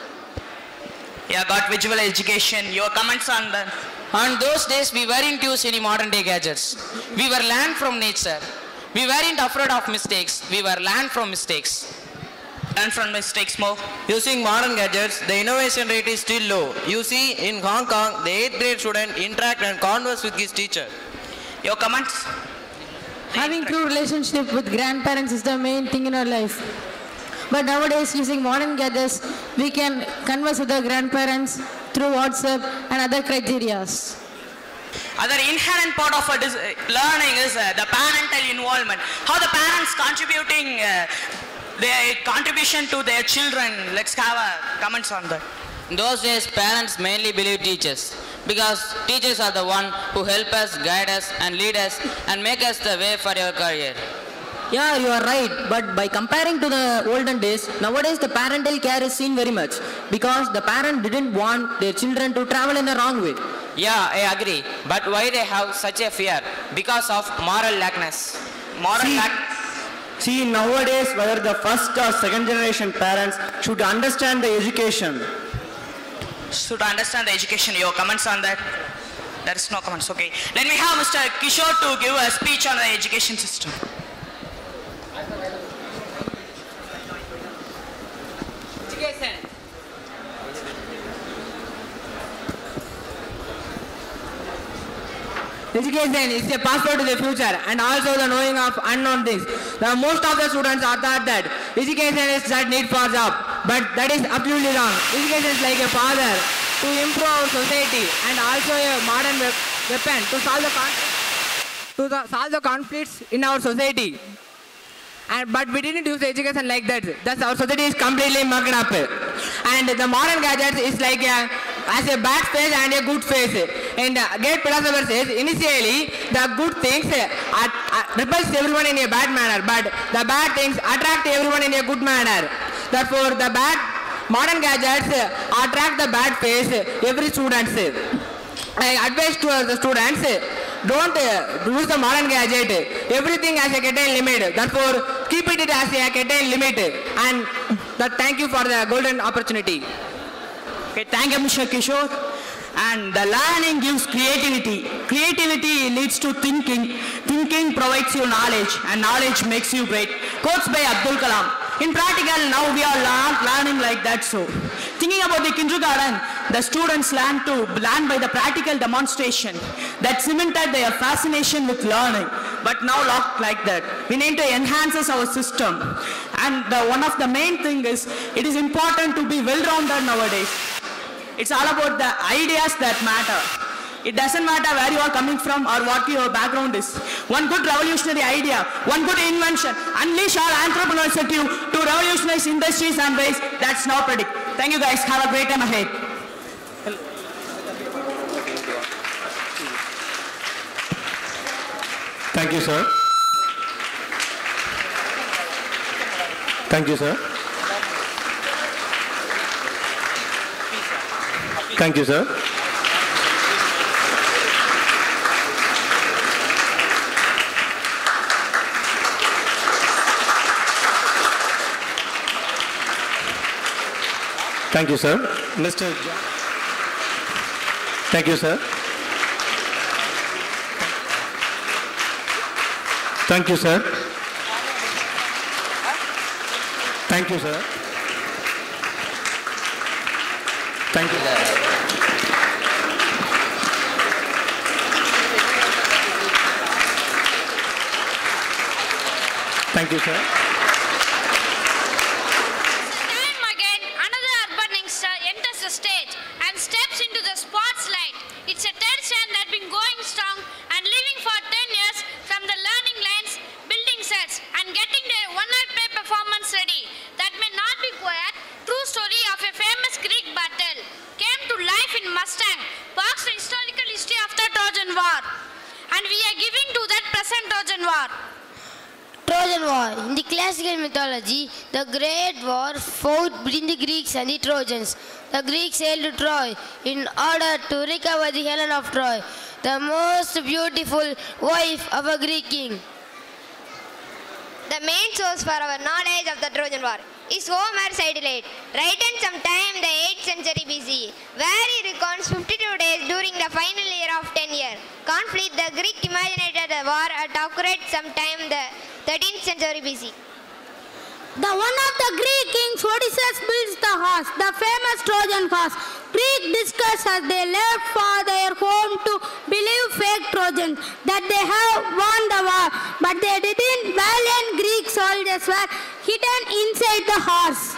Yeah, got visual education. Your comments on that? On those days, we weren't used any modern day gadgets. We were learned from nature. We weren't afraid of mistakes. We were learned from mistakes. And from mistakes more. Using modern gadgets, the innovation rate is still low. You see, in Hong Kong, the 8th grade student interact and converse with his teacher. Your comments? Having true relationship with grandparents is the main thing in our life. But nowadays, using modern gadgets, we can converse with our grandparents through WhatsApp and other criterias. Other inherent part of learning is the parental involvement. How the parents contributing their contribution to their children. Let's have comments on that. In those days, parents mainly believe teachers because teachers are the one who help us, guide us and lead us and make us the way for your career. Yeah, you are right. But by comparing to the olden days, nowadays the parental care is seen very much because the parent didn't want their children to travel in the wrong way. Yeah, I agree. But why they have such a fear? Because of moral lackness. See, nowadays, whether the first or second generation parents should understand the education. Should understand the education. Your comments on that? There is no comments. Okay. Let me have Mr. Kishore to give a speech on the education system. Education is a passport to the future and also the knowing of unknown things. Most of the students are thought that education is that need for job, but that is absolutely wrong. Education is like a father to improve our society and also a modern weapon to solve the conflicts in our society. But we didn't use education like that. Thus our society is completely mucked up. And the modern gadgets is like as a bad face and a good face. And great philosopher says initially the good things repulse everyone in a bad manner, but the bad things attract everyone in a good manner. Therefore the modern gadgets attract the bad face every student. I advise to the students, don't use the modern gadget. Everything has a certain limit. Therefore, keep it as a certain limit. And thank you for the golden opportunity. Okay, thank you, Mr. Kishore. And the learning gives creativity. Creativity leads to thinking. Thinking provides you knowledge, and knowledge makes you great. Quotes by Abdul Kalam. In practical, now we are not learning like that. So, thinking about the kindergarten, the students learn by the practical demonstration that cemented their fascination with learning. But now not like that. We need to enhance our system. And one of the main thing is, it is important to be well-rounded nowadays. It's all about the ideas that matter. It doesn't matter where you are coming from or what your background is. One good revolutionary idea, one good invention, unleash our entrepreneurs at you to revolutionize industries and ways that's now predict. Thank you guys. Have a great time ahead. Thank you, sir. Thank you, sir. Thank you, sir. Thank you, sir. Mr. Thank you, sir. Thank you, sir. Thank you, sir. Thank you. Thank you, sir. Stage and steps into the spotlight. It's a tradition that's been going strong and living for 10 years from the learning lines, building sets and getting their one-night play performance ready. That may not be quiet. True story of a famous Greek battle came to life in Mustang, parks the historical history of the Trojan War. And we are giving to that present Trojan War. Trojan War. In the classical mythology, the Great War fought between the Greeks and the Trojans. The Greeks sailed to Troy in order to recover the Helen of Troy, the most beautiful wife of a Greek king. The main source for our knowledge of the Trojan War is Homer's Iliad, written sometime in the 8th century BC, where he recounts 52 days during the final year of 10-year conflict. The Greek imagined the war occurred sometime in the 13th century BC. The one of the Greek kings Odysseus builds the horse, the famous Trojan horse. Greek discuss as they left for their home to believe fake Trojans that they have won the war, but they didn't. Valiant Greek soldiers were hidden inside the horse.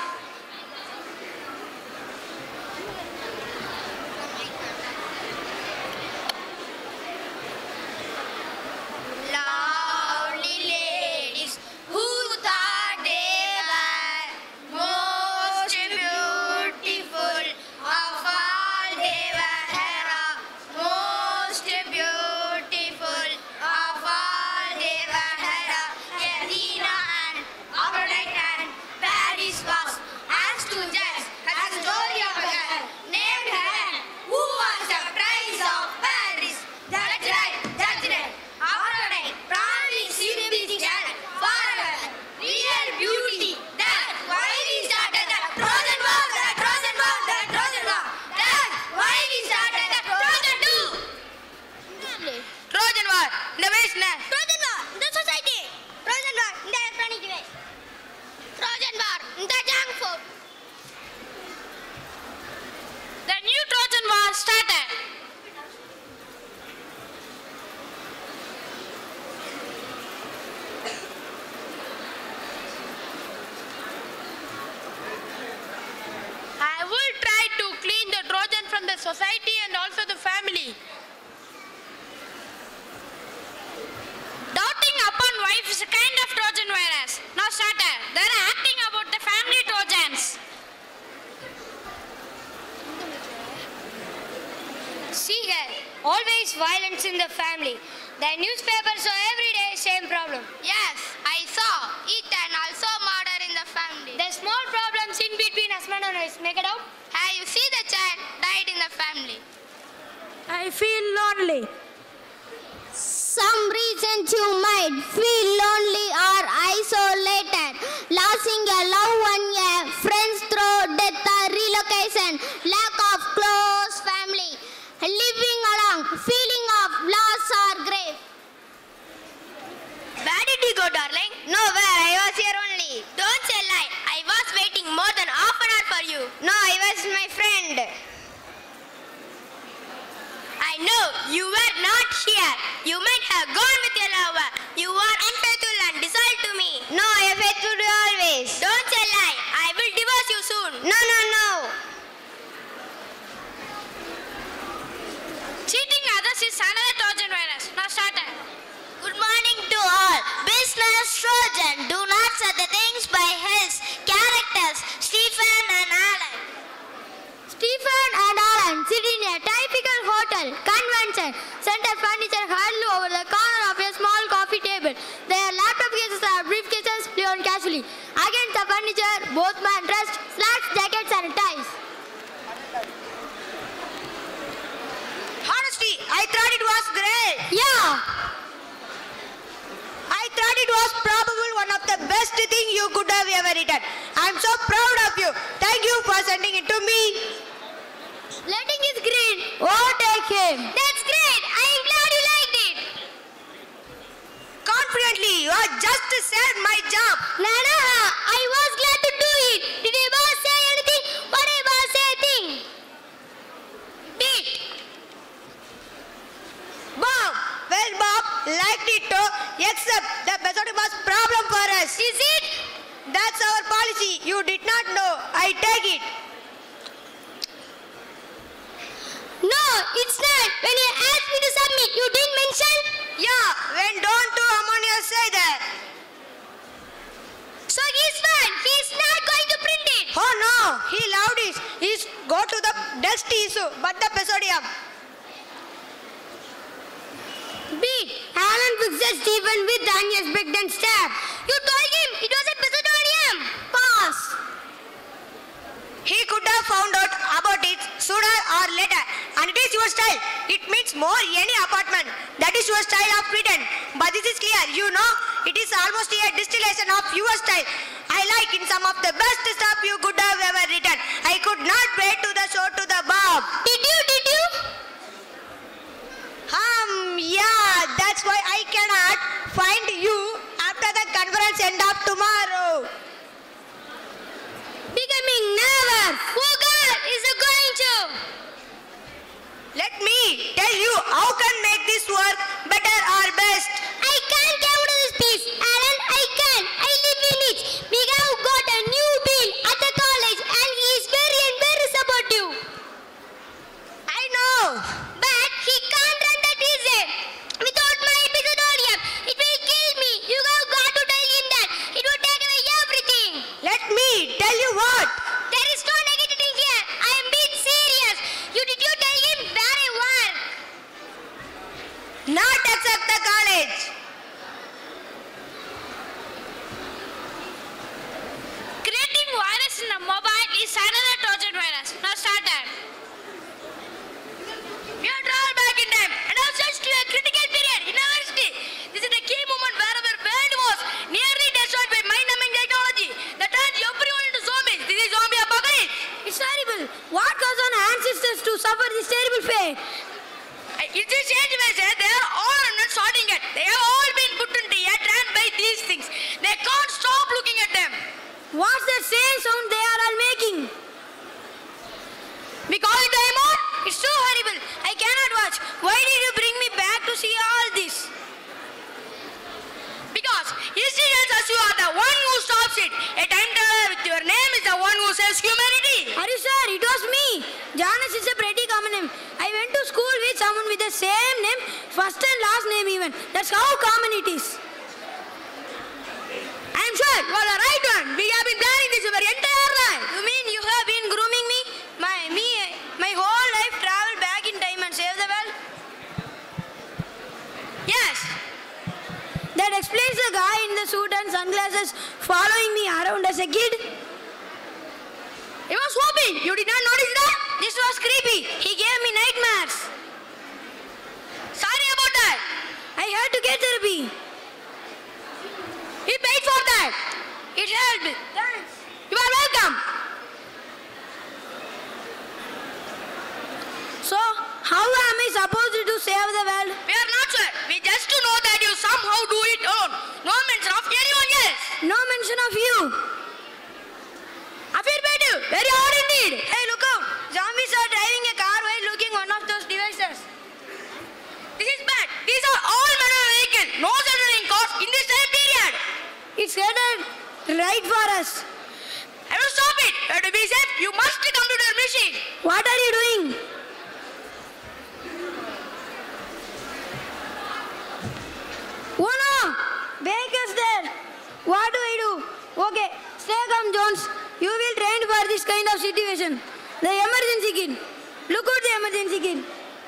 Lovely ladies who thought they were most beautiful of all, they were Hera, most beautiful of all, they were Hera, Athena and Aphrodite and Paris was the society and also the family. Doubting upon wife is a kind of Trojan virus. Now starter, they are acting about the family Trojans. See here, always violence in the family. The newspapers show every day same problem. Yes, I saw it and also murder in the family. The small problems in between husband and wife. Make it out. Hey, you see the child died in the family. I feel lonely. Some reasons you might feel lonely or isolated. Losing a loved one, a friends through death or relocation, lack of close family, living alone, feeling of loss or grief. Where did you go, darling? Nowhere, I was here only. Don't say lie. I was waiting more than half an hour for you. No, I was my friend. I know you were not here. You might have gone with your lover. You are unfaithful and disloyal to me. No, I am faithful to you always. Don't say lie. I will divorce you soon. No. Cheating others is another Trojan virus. Now start it. Good morning to all. Business Trojan. Do not set the things by his characters. Stephen and Alan. Stephen and Alan sit in a typical hotel convention center furniture huddled over the corner of a small coffee table. Their laptop cases or briefcases play on casually. Against the furniture, both men dressed slacks, jackets and ties. Honestly, I thought it was great. Yeah. I thought it was probably one of the best things you could have ever written. I'm so proud of you. Thank you for sending it to me. Letting is green. Oh, take him. That's great. I am glad you liked it. Confidently, you have just saved my job. Nana, I was glad to do it. Did your boss say anything? What did boss say thing? Beat. Bob. Well, Bob liked it too, except the episode was problem for us. Is it? That's our policy. You did not know. I take it. No, it's not. When you asked me to submit, you didn't mention? Yeah, when don't do ammonia say that. So he's fine. He's not going to print it. Oh no, he loved it. He's go to the next issue, but the episodium. B. Alan fixes Stephen with the unexpected stab. You told him it was a episodium. Pass. He could have found out about it sooner or later. And it is your style. It means more any apartment. That is your style of written. But this is clear. You know, it is almost a distillation of your style. I like in some of the best stuff you could have ever written. I could not wait to the show to the Bob. Did you? Yeah, that's why I cannot find you after the conference end of tomorrow. Becoming never. Oh God, is it going to? Let me tell you how can make this work better or best. I can't get out of this piece, Alan. I can't. I live in it. We have got a new dean at the college and he is very supportive. I know. But he can't run the TZ. Without my episodium, it will kill me. You have got to tell him that. It will take away everything. Let me tell you what. There is no negativity here. I am being serious. Did you tell him where I work? Not accept the college. Creating virus in the mobile is another Trojan virus. Now start that. We are travel back in time and have such to a critical period in our history. This is the key moment where our world was nearly destroyed by mind-numbing technology that turns everyone into zombies. This is zombie apocalypse. It's terrible. What caused our ancestors to suffer this terrible fate? It is St.Xaviers. They are all not sorting it. They have all been put into a trance by these things. They can't stop looking at them. What's that same sound they are all making? We call it time out. It's so horrible. I cannot watch. Why did you bring me back to see all this? Because history tells us you are the one who stops it. A time traveler with your name is the one who saves humanity. Are you sure? It was me. Janus is a pretty common same name, first and last name even. That's how common it is. I'm sure you are the right one. We have been planning this our entire life. You mean you have been grooming me? My whole life travel back in time and save the world? Yes. That explains the guy in the suit and sunglasses following me around as a kid. He was whooping. You did not notice that? This was creepy. He gave me nightmares. Sorry about that. I had to get therapy. He paid for that. It helped. Thanks. You are welcome. So, how am I supposed to save the world? We are not sure. We just know that you somehow do it alone. No mention of anyone else. No mention of you. Affirmative. Very odd indeed. Hey, look out. Zombies are driving a car while looking one of those devices. This is bad. These are all manual vehicles. No self-driving cars in this time period. It's headed right for us. I will stop it. To be safe, you must come to your machine. What are you doing? Oh no! Baker's there. What do I do? Okay, stay calm, Jones. You will train for this kind of situation. The emergency kit. Look at the emergency kit.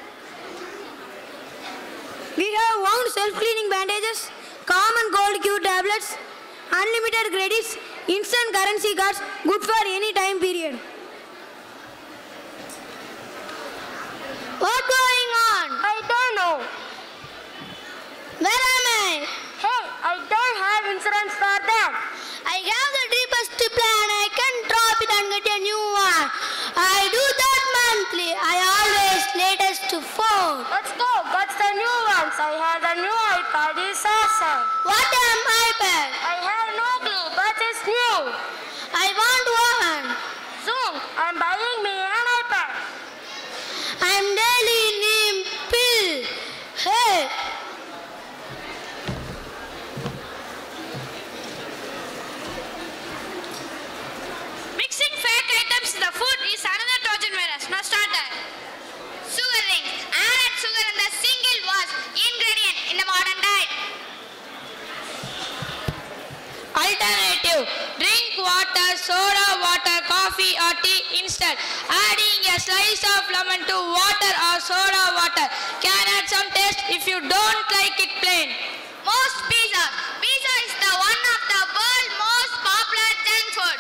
We have wound self-cleaning bandages, common cold cure tablets, unlimited credits, instant currency cards, good for any time period. What's going on? I don't know. Where am I? Hey, I don't have insurance for that. I have the cheapest plan. I can drop it and get a new one. I do that monthly. I always latest to phone. Let's go. Got the new ones. I have the new iPad. It's awesome. What am iPad? I have no clue, but it's new. I want one. Soon, I'm buying me an iPad. I'm daily named Pill. Hey. Mixing fake items in the food is another Trojan virus. Now start that. Sugar rings. Added sugar in the single was ingredient in the modern diet. Alternative. Drink water, soda, water, coffee or tea instead. Adding a slice of lemon to water or soda water can add some taste if you don't like it plain. Most pizza. Pizza is the one of the world's most popular junk food.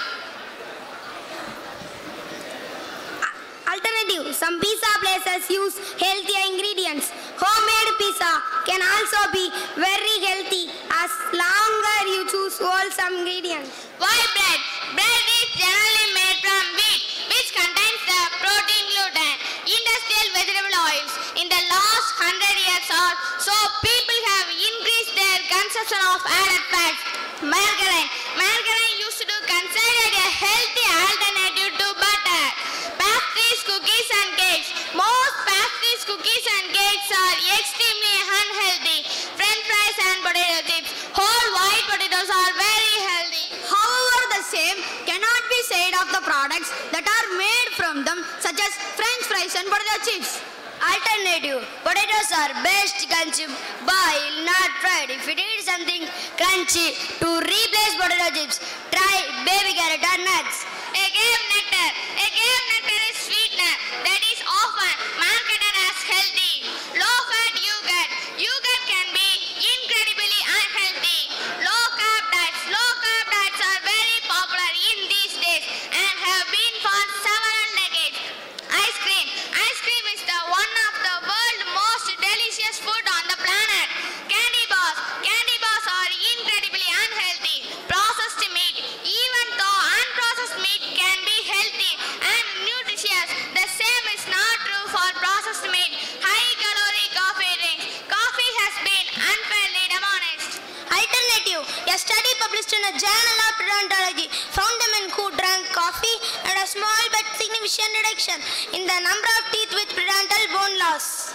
Alternative. Some pizza places use healthier ingredients. Homemade pizza can also be very healthy as longer you choose wholesome ingredients. Why bread? Bread is generally made from wheat, which contains the protein gluten. Industrial vegetable oils. In the last 100 years or so, people have increased their consumption of added fats. Margarine. Margarine used to be considered a healthy alternative to butter. Pastries, cookies and cakes. Most pastries, cookies and cakes are extremely unhealthy. French fries and potato chips. Whole white potatoes are very healthy. However, the same cannot be said of the products that are made from them, such as French fries and potato chips. Alternative. Potatoes are best consumed boiled, not fried. If you need something crunchy to replace potato chips, try baby carrot or nuts. Agave nectar. Agave nectar is sweetener that is often marketed as healthy. Low-fat yogurt. Yogurt can be incredibly unhealthy. Low-carb diets. Low-carb diets are very popular in these days and have been for several decades. Ice cream. Ice cream is the one of the world's most delicious food on the planet. Candy bars. Candy bars are incredibly unhealthy. Processed meat. Even though unprocessed meat can be healthy and nutritious, the same is not true for processed meat. High-calorie coffee drinks. Coffee has been unfairly demonized. Alternative. A study published in a journal of paleontology found the men who drank coffee had a small but significant reduction in the number of teeth with parental bone loss.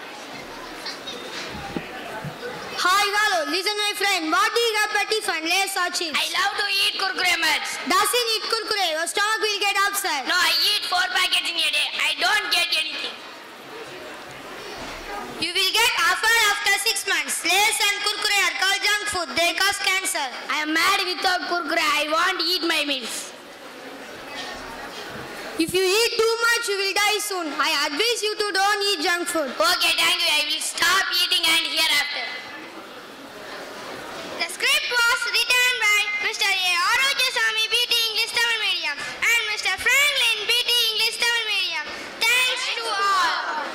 Hi, hello, listen my friend. What do you have for tiffin, Lays or chips? I love to eat kurkure nuts. Doesn't eat kurkure, your stomach will get upset. No, I eat 4 packets in a day. I don't get anything. You get affaired after 6 months. Lays and kurkure are called junk food. They cause cancer. I am mad without kurkure. I want to eat my meals. If you eat too much, you will die soon. I advise you to don't eat junk food. Okay, thank you. I will stop eating and hereafter. The script was written by Mr. Hr.Sec, BT English Tamil Medium, and Mr. Franklin, BT English Tamil Medium. Thanks to all.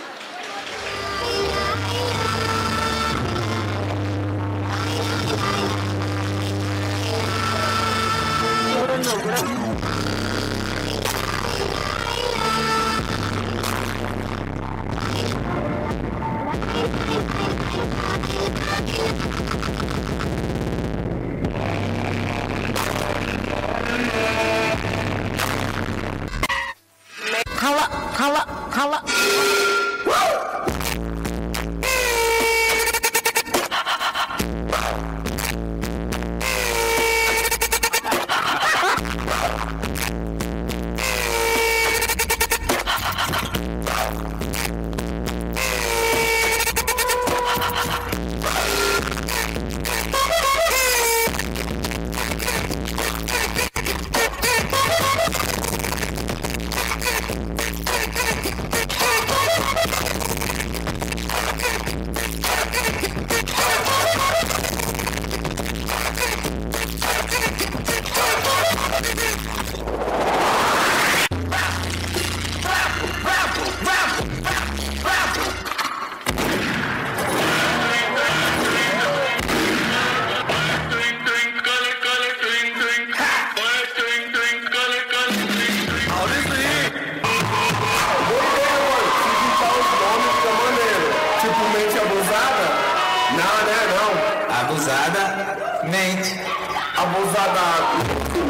Mente. Abusada.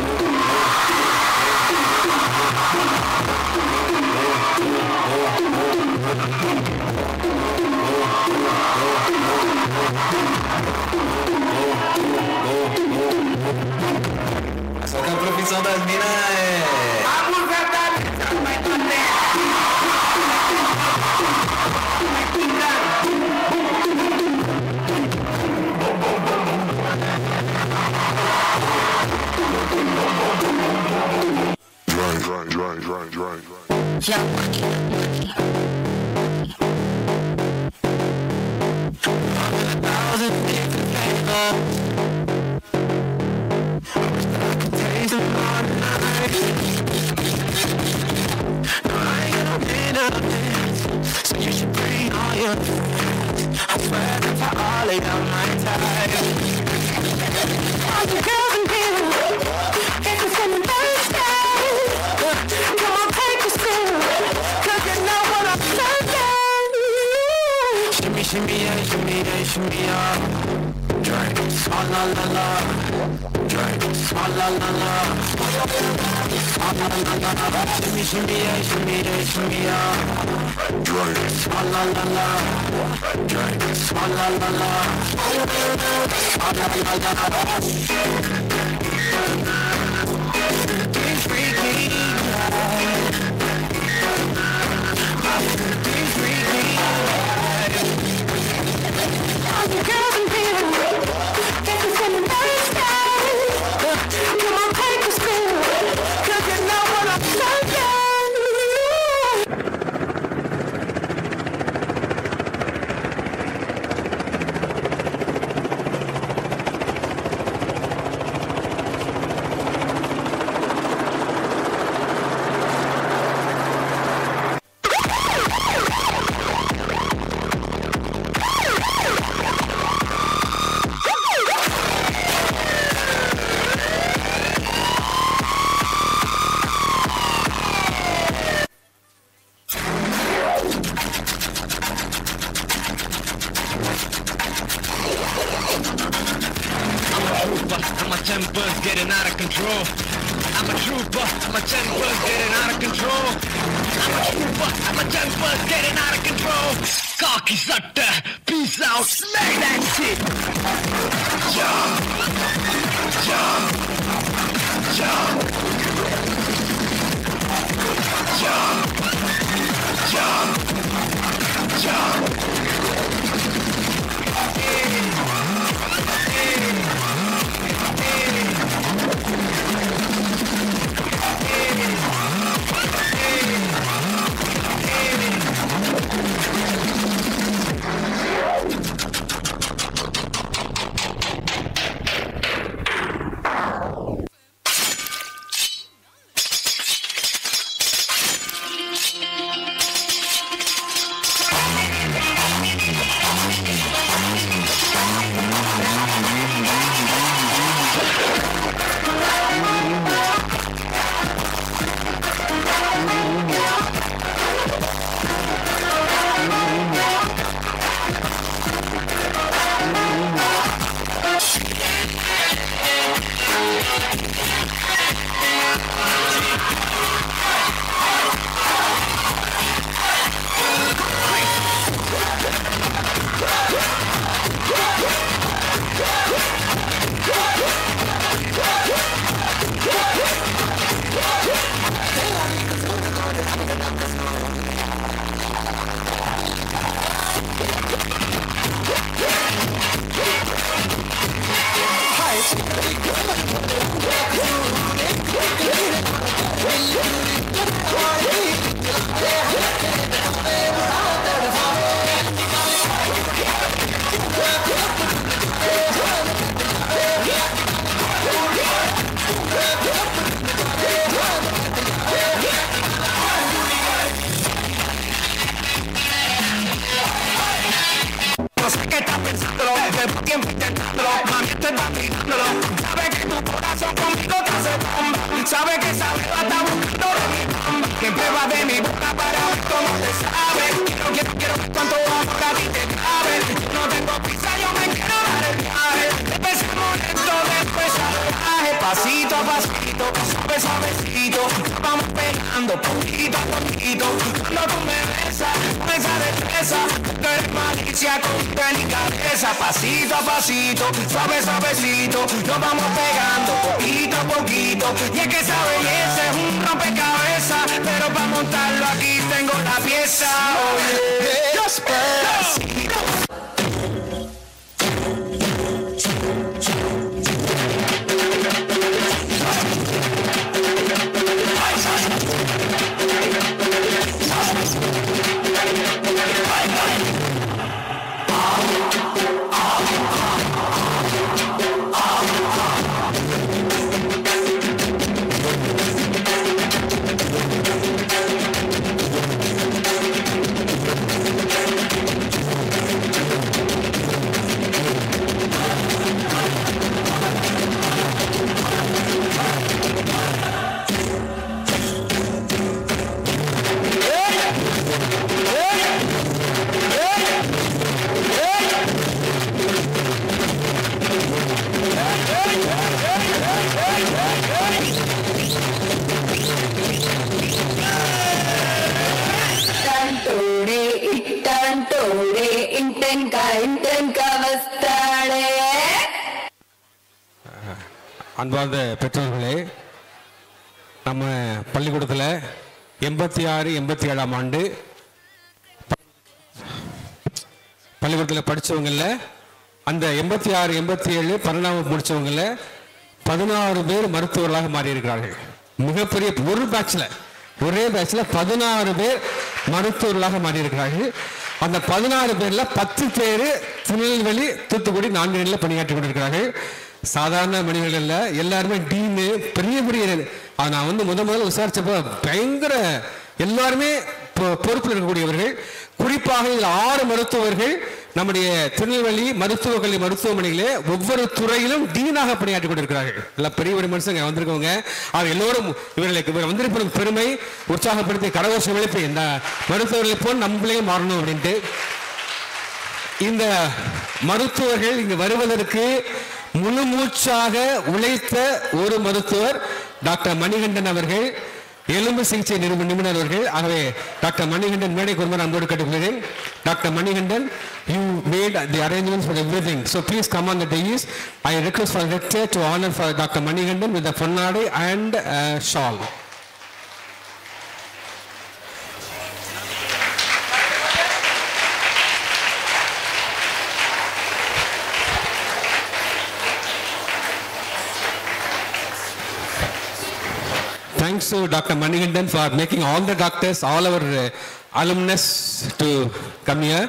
Só que a profissão das minas é... So you should bring all your friends. I swear that for all of them my time. All the girls in here, get this in the Thursday. Come on, take a spin, 'cause you know what I'm saying. Shimmy, shimmy, yeah, shimmy, yeah, shimmy, yeah. Drink, la la la. Drink, la la la. Shimmy, shimmy, yeah, shimmy, yeah, shimmy, yeah. Drink, la la la. Drink, la la la. La la la. It's freaky, it's freaky. All the girls in here, get this in the Thursday. Come on, take a spin, 'cause you know what I'm saying. My temper's getting out of control. I'm a trooper, my temper's getting out of control. I'm a trooper, my temper's getting out of control. Cocky sutter, peace out, smack that shit. Jump, jump, jump, jump, jump, jump. corazón conmigo te hace bomba. Sabe que sabe, va a estar buscando de mi bomba. Que prueba de mi boca para ver cómo te sabe. Quiero ver cuánto amor a ti te cabe. Yo no tengo prisa, yo me quiero dar el viaje. Empecemos lento, después salvaje. Pasito a pasito, suave suavecito. Vamos pegando poquito a poquito. Cuando tú me besas, con esa destreza, tú eres malicia con delicadeza. Pasito a pasito, suave suavecito. Nos vamos pegando poquito a poquito. Y es que esa belleza es un rompecabezas, pero para montarlo aquí tengo la pieza. Oye, despacito. அன்பார்ந்த பெற்றோர்களே, நம்ம பள்ளிக்கூடத்தில் 86, 87ஆம் ஆண்டு பள்ளிக்கூடத்தில் படித்தவங்கள அந்த 86, 87 12ஆம் முடித்தவங்கள 16 பேர் மருத்துவர்களாக மாறியிருக்கிறார்கள். மிகப்பெரிய ஒரே பேட்சில் 16 பேர் மருத்துவர்களாக மாறியிருக்கிறார்கள். அந்த 16 பேரில் 10 பேர் திருநெல்வேலி, தூத்துக்குடி 4 இடங்களில் பணியாற்றி கொண்டிருக்கிறார்கள். சாதாரண மனிதர்கள் இல்லை, எல்லாருமே டீனு பெரிய நான் வந்து முதல்ல விசாரிச்சப்போ பயங்கர எல்லாருமே பொறுப்பில் இருக்கக்கூடியவர்கள். குறிப்பாக இதில் 6 மருத்துவர்கள் நம்முடைய திருநெல்வேலி மருத்துவக் கல்வி மருத்துவமனையிலே ஒவ்வொரு துறையிலும் டீனாக பணியாற்றி கொண்டிருக்கிறார்கள். எல்லாம் பெரிய ஒரு மனுஷங்க வந்திருக்கவங்க. அவர் எல்லோரும் இவர் வந்திருப்பது பெருமை, உற்சாகப்படுத்தி கரகோஷம் எழுப்பி இந்த மருத்துவர்களை போல் நம்மளே மாறணும் அப்படின்ட்டு. இந்த மருத்துவர்கள் இங்கு வருவதற்கு முழு மூச்சாக உழைத்த ஒரு மருத்துவர் டாக்டர் மணிகண்டன் அவர்கள், எலும்பு சிகிச்சை நிபுணர் அவர்கள். ஆகவே டாக்டர் மணிகண்டன் மேடைக்கு ஒருவர் அன்போடு கேட்டுக்கொள்கிறேன். Doctor Manikandan, you made the arrangements for everything, so please come on the dais. I request for rector to honor for Dr. Manigandan with the Fonnade and shawl. Thanks to Dr. Manigandan for making all the doctors, all our alumnus to come here.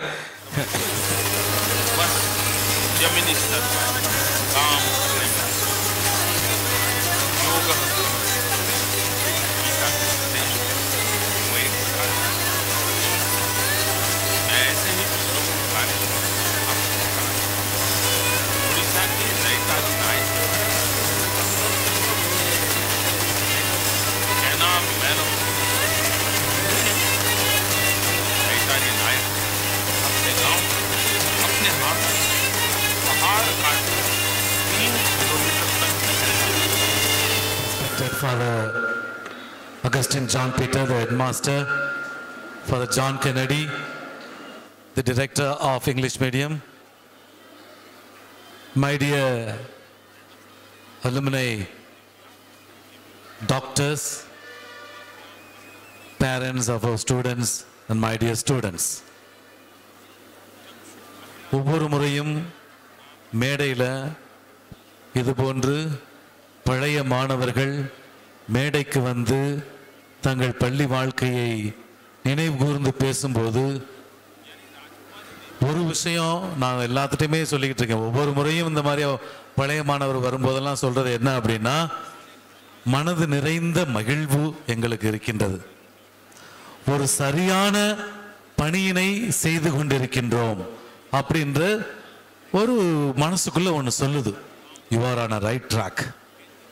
Father Augustine John Peter, the headmaster, Father John Kennedy, the director of English medium, my dear alumni, doctors, parents of our students, and my dear students. ஒவ்வொரு முறையும் மேடையில் இதுபோன்று பழைய மாணவர்கள் மேடைக்கு வந்து தங்கள் பள்ளி வாழ்க்கையை நினைவு கூர்ந்து பேசும்போது ஒரு விஷயம் நான் எல்லாத்துட்டையுமே சொல்லிக்கிட்டு இருக்கேன். ஒவ்வொரு முறையும் இந்த மாதிரி பழைய மாணவர் வரும்போதெல்லாம் சொல்றது என்ன அப்படின்னா, மனது நிறைந்த மகிழ்வு எங்களுக்கு இருக்கின்றது, ஒரு சரியான பணியினை செய்து கொண்டிருக்கின்றோம் அப்படின்ற ஒரு மனசுக்குள்ள ஒன்று சொல்லுது. You are on a right track.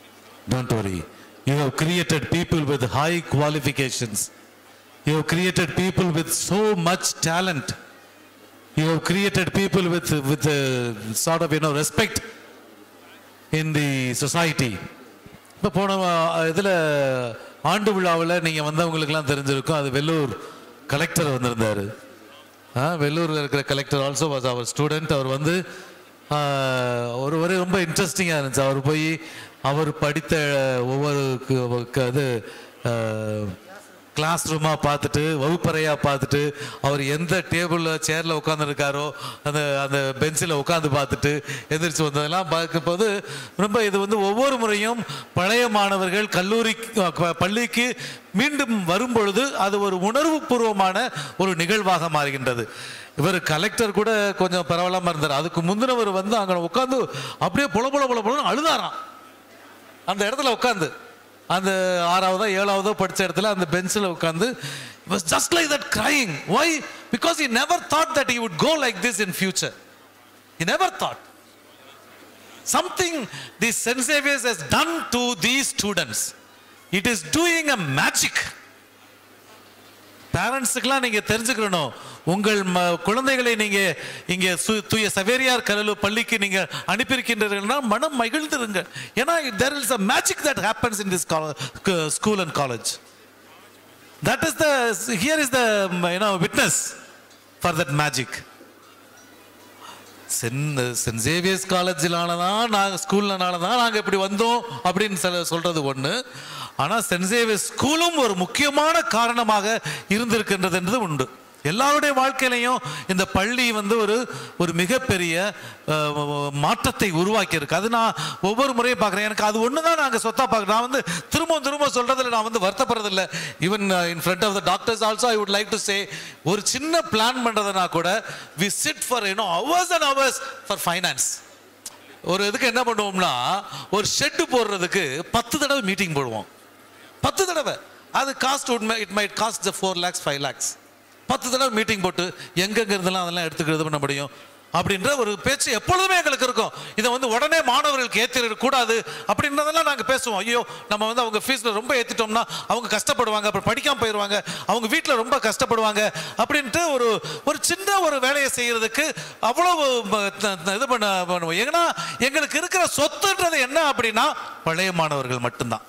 Don't worry. You have created people with high qualifications. You have created people with so much talent. You have created people with sort of, respect in the society. இப்போ போன இதில் ஆண்டு விழாவில் நீங்கள் வந்தவங்களுக்கெல்லாம் தெரிஞ்சிருக்கும், அது Vellur collector வந்திருந்தார். வெள்ளூரில் இருக்கிற கலெக்டர் ஆல்சோ வாஸ் அவர் ஸ்டூடெண்ட். அவர் வந்து ஒரு ரொம்ப இன்ட்ரெஸ்டிங்காக இருந்துச்சு. அவர் போய் அவர் படித்த ஒவ்வொரு இது கிளாஸ் ரூமாக பார்த்துட்டு, வகுப்பறையாக பார்த்துட்டு, அவர் எந்த டேபிளில் சேரில் உட்காந்துருக்காரோ அந்த பெஞ்சில் உட்காந்து பார்த்துட்டு எந்திரிச்சு வந்ததெல்லாம் பார்க்கும்போது ரொம்ப இது வந்து ஒவ்வொரு முறையும் பழைய மாணவர்கள் பள்ளிக்கு மீண்டும் வரும்பொழுது அது ஒரு உணர்வு பூர்வமான ஒரு நிகழ்வாக மாறுகின்றது. இவர் கலெக்டர் கூட கொஞ்சம் பரவாயில்லாமல் இருந்தார். அதுக்கு முந்தினவர் வந்து அங்கே உட்காந்து அப்படியே புலன்னு அழுதாராம். அந்த இடத்துல உட்காந்து அந்த 6ஆவதோ 7ஆவதோ படித்த இடத்துல அந்த பெஞ்சில் உட்காந்து was just like that crying. Why? Because he never thought that he would go like this in future. He never thought. Something this St.Xaviers has done to these students. It is doing a magic. பேரண்ட்ஸுக்கெல்லாம் நீங்கள் தெரிஞ்சுக்கணும், உங்கள் குழந்தைகளை நீங்கள் இங்கே தூய சவேரியார் கல்லூரி பள்ளிக்கு நீங்கள் அனுப்பியிருக்கின்றீர்கள்னா மனம் மகிழ்ந்துருங்க. ஏன்னா there is a magic that happens in this school and college. That is here is the witness for that magic. Saint Xavier's காலேஜிலானதான் நாங்கள் ஸ்கூல்னால தான் நாங்கள் இப்படி வந்தோம் அப்படின்னு சொல்றது ஒன்று. ஆனால் சென்ட் சேவியர்ஸ் ஸ்கூலும் ஒரு முக்கியமான காரணமாக இருந்திருக்கின்றது என்றது உண்டு. எல்லாருடைய வாழ்க்கையிலையும் இந்த பள்ளி வந்து ஒரு மிகப்பெரிய மாற்றத்தை உருவாக்கி இருக்கு. அது நான் ஒவ்வொரு முறையும் பார்க்குறேன். எனக்கு அது ஒன்று தான் நாங்கள் சொத்தாக பார்க்குறேன். நான் வந்து திரும்ப சொல்றதில்ல, நான் வந்து வருத்தப்படுறதில்லை. Even in front of the doctors also I would like to say, ஒரு சின்ன பிளான் பண்ணுறதுனா கூட we sit for hours and hours for finance. ஒரு இதுக்கு என்ன பண்ணுவோம்னா, ஒரு ஷெட்டு போடுறதுக்கு 10 தடவை மீட்டிங் போடுவோம். 10 தடவை. அது cost it might cost 4 lakhs 5 lakhs. 10 தடவை மீட்டிங் போட்டு எங்கெங்க இருந்தெல்லாம் அதெல்லாம் எடுத்துக்கிறது பண்ண முடியும் அப்படின்ற ஒரு பேச்சு எப்பொழுதுமே எங்களுக்கு இருக்கும். இதை வந்து உடனே மாணவர்களுக்கு ஏற்றிட கூடாது அப்படின்றதெல்லாம் நாங்கள் பேசுவோம். ஐயோ நம்ம வந்து அவங்க ஃபீஸில் ரொம்ப ஏற்றிட்டோம்னா அவங்க கஷ்டப்படுவாங்க, அப்புறம் படிக்காமல் போயிடுவாங்க, அவங்க வீட்டில் ரொம்ப கஷ்டப்படுவாங்க அப்படின்ட்டு ஒரு சின்ன ஒரு வேலையை செய்யறதுக்கு அவ்வளவு இது பண்ணுவோம். ஏன்னா எங்களுக்கு இருக்கிற சொத்துன்றது என்ன அப்படின்னா பழைய மாணவர்கள் மட்டும்தான்.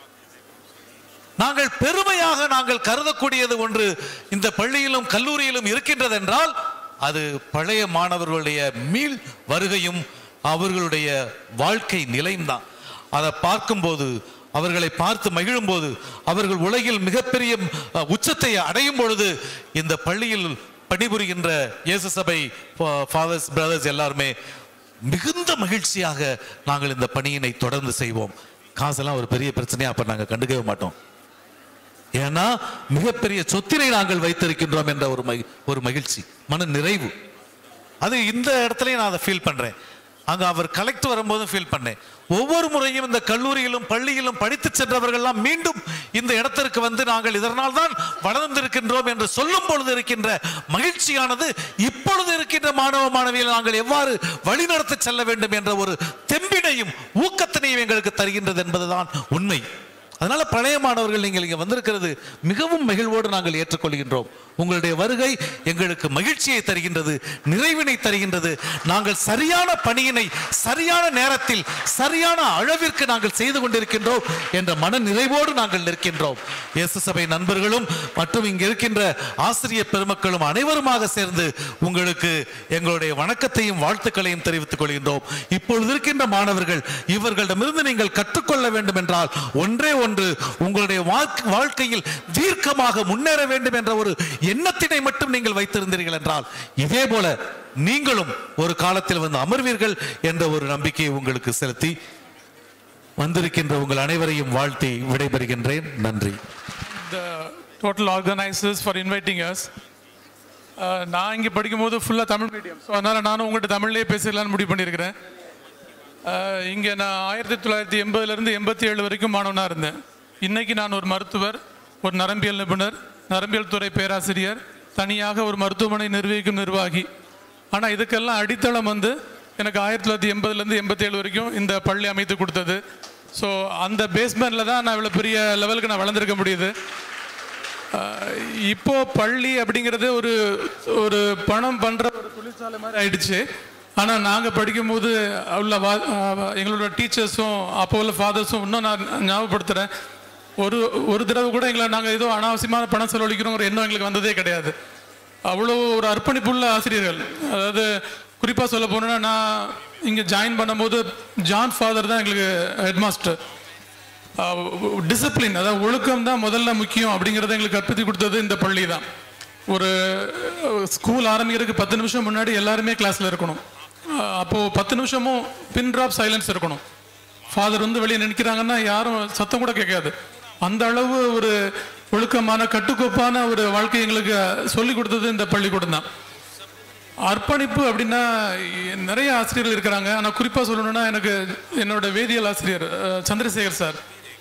நாங்கள் பெருமையாக நாங்கள் கருதக்கூடியது ஒன்று இந்த பள்ளியிலும் கல்லூரியிலும் இருக்கின்றது என்றால் அது பழைய மாணவர்களுடைய மீள் வருகையும் அவர்களுடைய வாழ்க்கை நிலையும் தான். அதை பார்க்கும்போது, அவர்களை பார்த்து மகிழும் போது, அவர்கள் உலகில் மிகப்பெரிய உச்சத்தை அடையும் பொழுது இந்த பள்ளியில் பணிபுரிகின்ற இயேசு சபை ஃபாதர்ஸ் பிரதர்ஸ் எல்லாருமே மிகுந்த மகிழ்ச்சியாக நாங்கள் இந்த பணியினை தொடர்ந்து செய்வோம். காசெல்லாம் ஒரு பெரிய பிரச்சனையா அப்ப நாங்கள் கண்டுக்கவே மாட்டோம். ஏன்னா மிகப்பெரிய சொத்தினை நாங்கள் வைத்திருக்கின்றோம் என்ற ஒரு மகிழ்ச்சி, மன நிறைவு. அது இந்த இடத்துலயும் நான் அதை ஃபீல் பண்றேன். அங்க அவர் கலெக்ட் வரும்போதும் ஃபீல் பண்ணேன். ஒவ்வொரு முறையும் இந்த கல்லூரியிலும் பள்ளியிலும் படித்து சென்றவர்கள்லாம் மீண்டும் இந்த இடத்திற்கு வந்து நாங்கள் இதனால் தான் வளர்ந்திருக்கின்றோம் என்று சொல்லும் பொழுது இருக்கின்ற மகிழ்ச்சியானது இப்பொழுது இருக்கின்ற மாணவ மாணவியில் நாங்கள் எவ்வாறு வழிநடத்த செல்ல வேண்டும் என்ற ஒரு தெம்பினையும் ஊக்கத்தினையும் எங்களுக்கு தருகின்றது என்பதுதான் உண்மை. அதனால பழைய மாணவர்கள் நீங்கள் இங்கே வந்திருக்கிறது மிகவும் மகிழ்வோடு நாங்கள் ஏற்றுக்கொள்கின்றோம். உங்களுடைய வருகை எங்களுக்கு மகிழ்ச்சியை தருகின்றது, நிறைவினை தருகின்றது. நாங்கள் சரியான பணியினை சரியான நேரத்தில் சரியான அளவிற்கு நாங்கள் செய்து கொண்டிருக்கின்றோம் என்ற மன நிறைவோடு நாங்கள் நிற்கின்றோம். இயேசு சபை நண்பர்களும் மற்றும் இங்கே இருக்கின்ற ஆசிரியர் பெருமக்களும் அனைவருமாக சேர்ந்து உங்களுக்கு எங்களுடைய வணக்கத்தையும் வாழ்த்துக்களையும் தெரிவித்துக் கொள்கின்றோம். இப்பொழுது இருக்கின்ற மாணவர்கள் இவர்களிடமிருந்து நீங்கள் கற்றுக்கொள்ள வேண்டும் என்றால் ஒன்றே ஒன்று, உங்களுடைய வாழ்க்கையில் தீர்க்கமாக முன்னேற வேண்டும் என்ற ஒரு எண்ணத்தினை மட்டும் நீங்கள் வைத்திருந்தீர்கள் என்றால் இதே போல நீங்களும் ஒரு காலத்தில் வந்து அமர்வீர்கள் என்ற ஒரு நம்பிக்கையை உங்களுக்கு செலுத்தி வந்திருக்கின்ற உங்கள் அனைவரையும் வாழ்த்தி விடைபெறுகின்றேன். நன்றி. The total organizers for inviting us. நான் இங்கே படிக்கும்போது ஃபுல்லாக தமிழ் மீடியம், ஸோ அதனால் நானும் உங்கள்கிட்ட தமிழ்லேயே பேசலான்னு முடிவு பண்ணியிருக்கிறேன். இங்கே நான் 1980 87 வரைக்கும் மாணவனாக இருந்தேன். இன்றைக்கி நான் ஒரு மருத்துவர், ஒரு நரம்பியல் நிபுணர், நரம்பியல் துறை பேராசிரியர், தனியாக ஒரு மருத்துவமனை நிர்வகிக்கும் நிர்வாகி. ஆனால் இதுக்கெல்லாம் அடித்தளம் வந்து எனக்கு 1980 87 வரைக்கும் இந்த பள்ளி அமைத்து கொடுத்தது. ஸோ அந்த பேஸ்மெண்ட்டில் தான் நான் இவ்வளோ பெரிய லெவலுக்கு நான் வளர்ந்துருக்க முடியுது. இப்போ பள்ளி அப்படிங்கிறது ஒரு ஒரு பணம் பண்ணுற ஒரு தொழிற்சாலை மாதிரி ஆயிடுச்சு. ஆனால் நாங்கள் படிக்கும்போது உள்ள எங்களோட டீச்சர்ஸும் அப்போ உள்ள ஃபாதர்ஸும் இன்னும் நான் ஞாபகப்படுத்துகிறேன், ஒரு தடவை கூட எங்களை நாங்கள் ஏதோ அனாவசியமான பணம் செலவழிக்கிறோங்கிற எண்ணம் எங்களுக்கு வந்ததே கிடையாது. அவ்வளோ ஒரு அர்ப்பணிப்புள்ள ஆசிரியர்கள். அதாவது குறிப்பாக சொல்ல போனோன்னா, நான் இங்கே ஜாயின் பண்ணும்போது ஜான் ஃபாதர் தான் எங்களுக்கு ஹெட் மாஸ்டர். டிசிப்ளின், அதாவது ஒழுக்கம் தான் முதல்ல முக்கியம் அப்படிங்கிறத எங்களுக்கு கற்பித்து கொடுத்தது இந்த பள்ளி தான். ஒரு ஸ்கூல் ஆரம்பிக்கிறதுக்கு 10 நிமிஷம் முன்னாடி எல்லாருமே கிளாஸில் இருக்கணும். அப்போது 10 நிமிஷமும் பின் ட்ராப் சைலன்ஸ் இருக்கணும். ஃபாதர் வந்து வெளியே நினைக்கிறாங்கன்னா யாரும் சத்தம் கூட கேட்காது. அந்த அளவு ஒரு ஒழுக்கமான கட்டுக்கோப்பான ஒரு வாழ்க்கை எங்களுக்கு சொல்லி கொடுத்தது இந்த பள்ளிக்கூடம் தான். அர்ப்பணிப்பு அப்படின்னா நிறைய ஆசிரியர்கள் இருக்கிறாங்க. ஆனால் குறிப்பாக சொல்லணும்னா எனக்கு என்னோட வேதியியல் ஆசிரியர் சந்திரசேகர் சார்,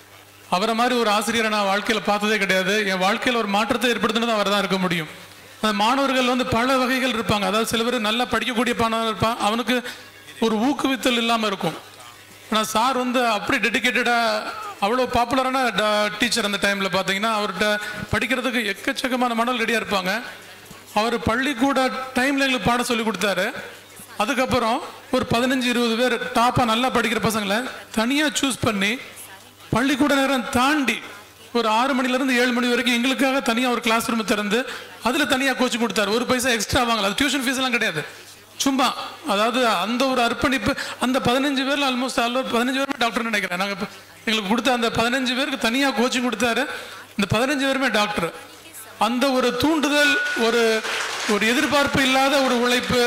அவரை மாதிரி ஒரு ஆசிரியரை நான் வாழ்க்கையில் பார்த்ததே கிடையாது. என் வாழ்க்கையில் ஒரு மாற்றத்தை ஏற்படுத்தினது அவர் தான் இருக்க முடியும். அந்த மாணவர்கள் வந்து பல வகைகள் இருப்பாங்க. அதாவது சில பேர் நல்லா படிக்கக்கூடிய மாணவர் இருப்பான், அவனுக்கு ஒரு ஊக்குவித்தல் இல்லாமல் இருக்கும். ஆனால் சார் வந்து அப்படி டெடிக்கேட்டடாக அவ்வளோ பாப்புலரான டீச்சர். அந்த டைமில் பார்த்தீங்கன்னா அவர்கிட்ட படிக்கிறதுக்கு எக்கச்சக்கமான மாணவர்கள் ரெடியாக இருப்பாங்க. அவர் பள்ளிக்கூட டைமில் எங்களுக்கு பாடம் சொல்லி கொடுத்தாரு. அதுக்கப்புறம் ஒரு 15-20 பேர் டாப்பாக நல்லா படிக்கிற பசங்களை தனியாக சூஸ் பண்ணி பள்ளிக்கூட நேரம் தாண்டி ஒரு 6 மணிலேருந்து 7 மணி வரைக்கும் எங்களுக்காக தனியாக ஒரு கிளாஸ் ரூம் திறந்து அதில் தனியாக கோச்சிங் கொடுத்தாரு. ஒரு பைசா எக்ஸ்ட்ரா வாங்கல, அது டியூஷன் ஃபீஸ் எல்லாம் கிடையாது, சும்மா. அதாவது அந்த ஒரு அர்ப்பணிப்பு. அந்த 15 பேரில் ஆல்மோஸ்ட் 15 பேருமே டாக்டர்னு நினைக்கிறேன். நாங்கள் எங்களுக்கு கொடுத்த அந்த 15 பேருக்கு தனியாக கோச்சிங் கொடுத்தாரு. இந்த 15 பேருமே டாக்டர். அந்த ஒரு தூண்டுதல், ஒரு ஒரு எதிர்பார்ப்பு இல்லாத ஒரு உழைப்பு,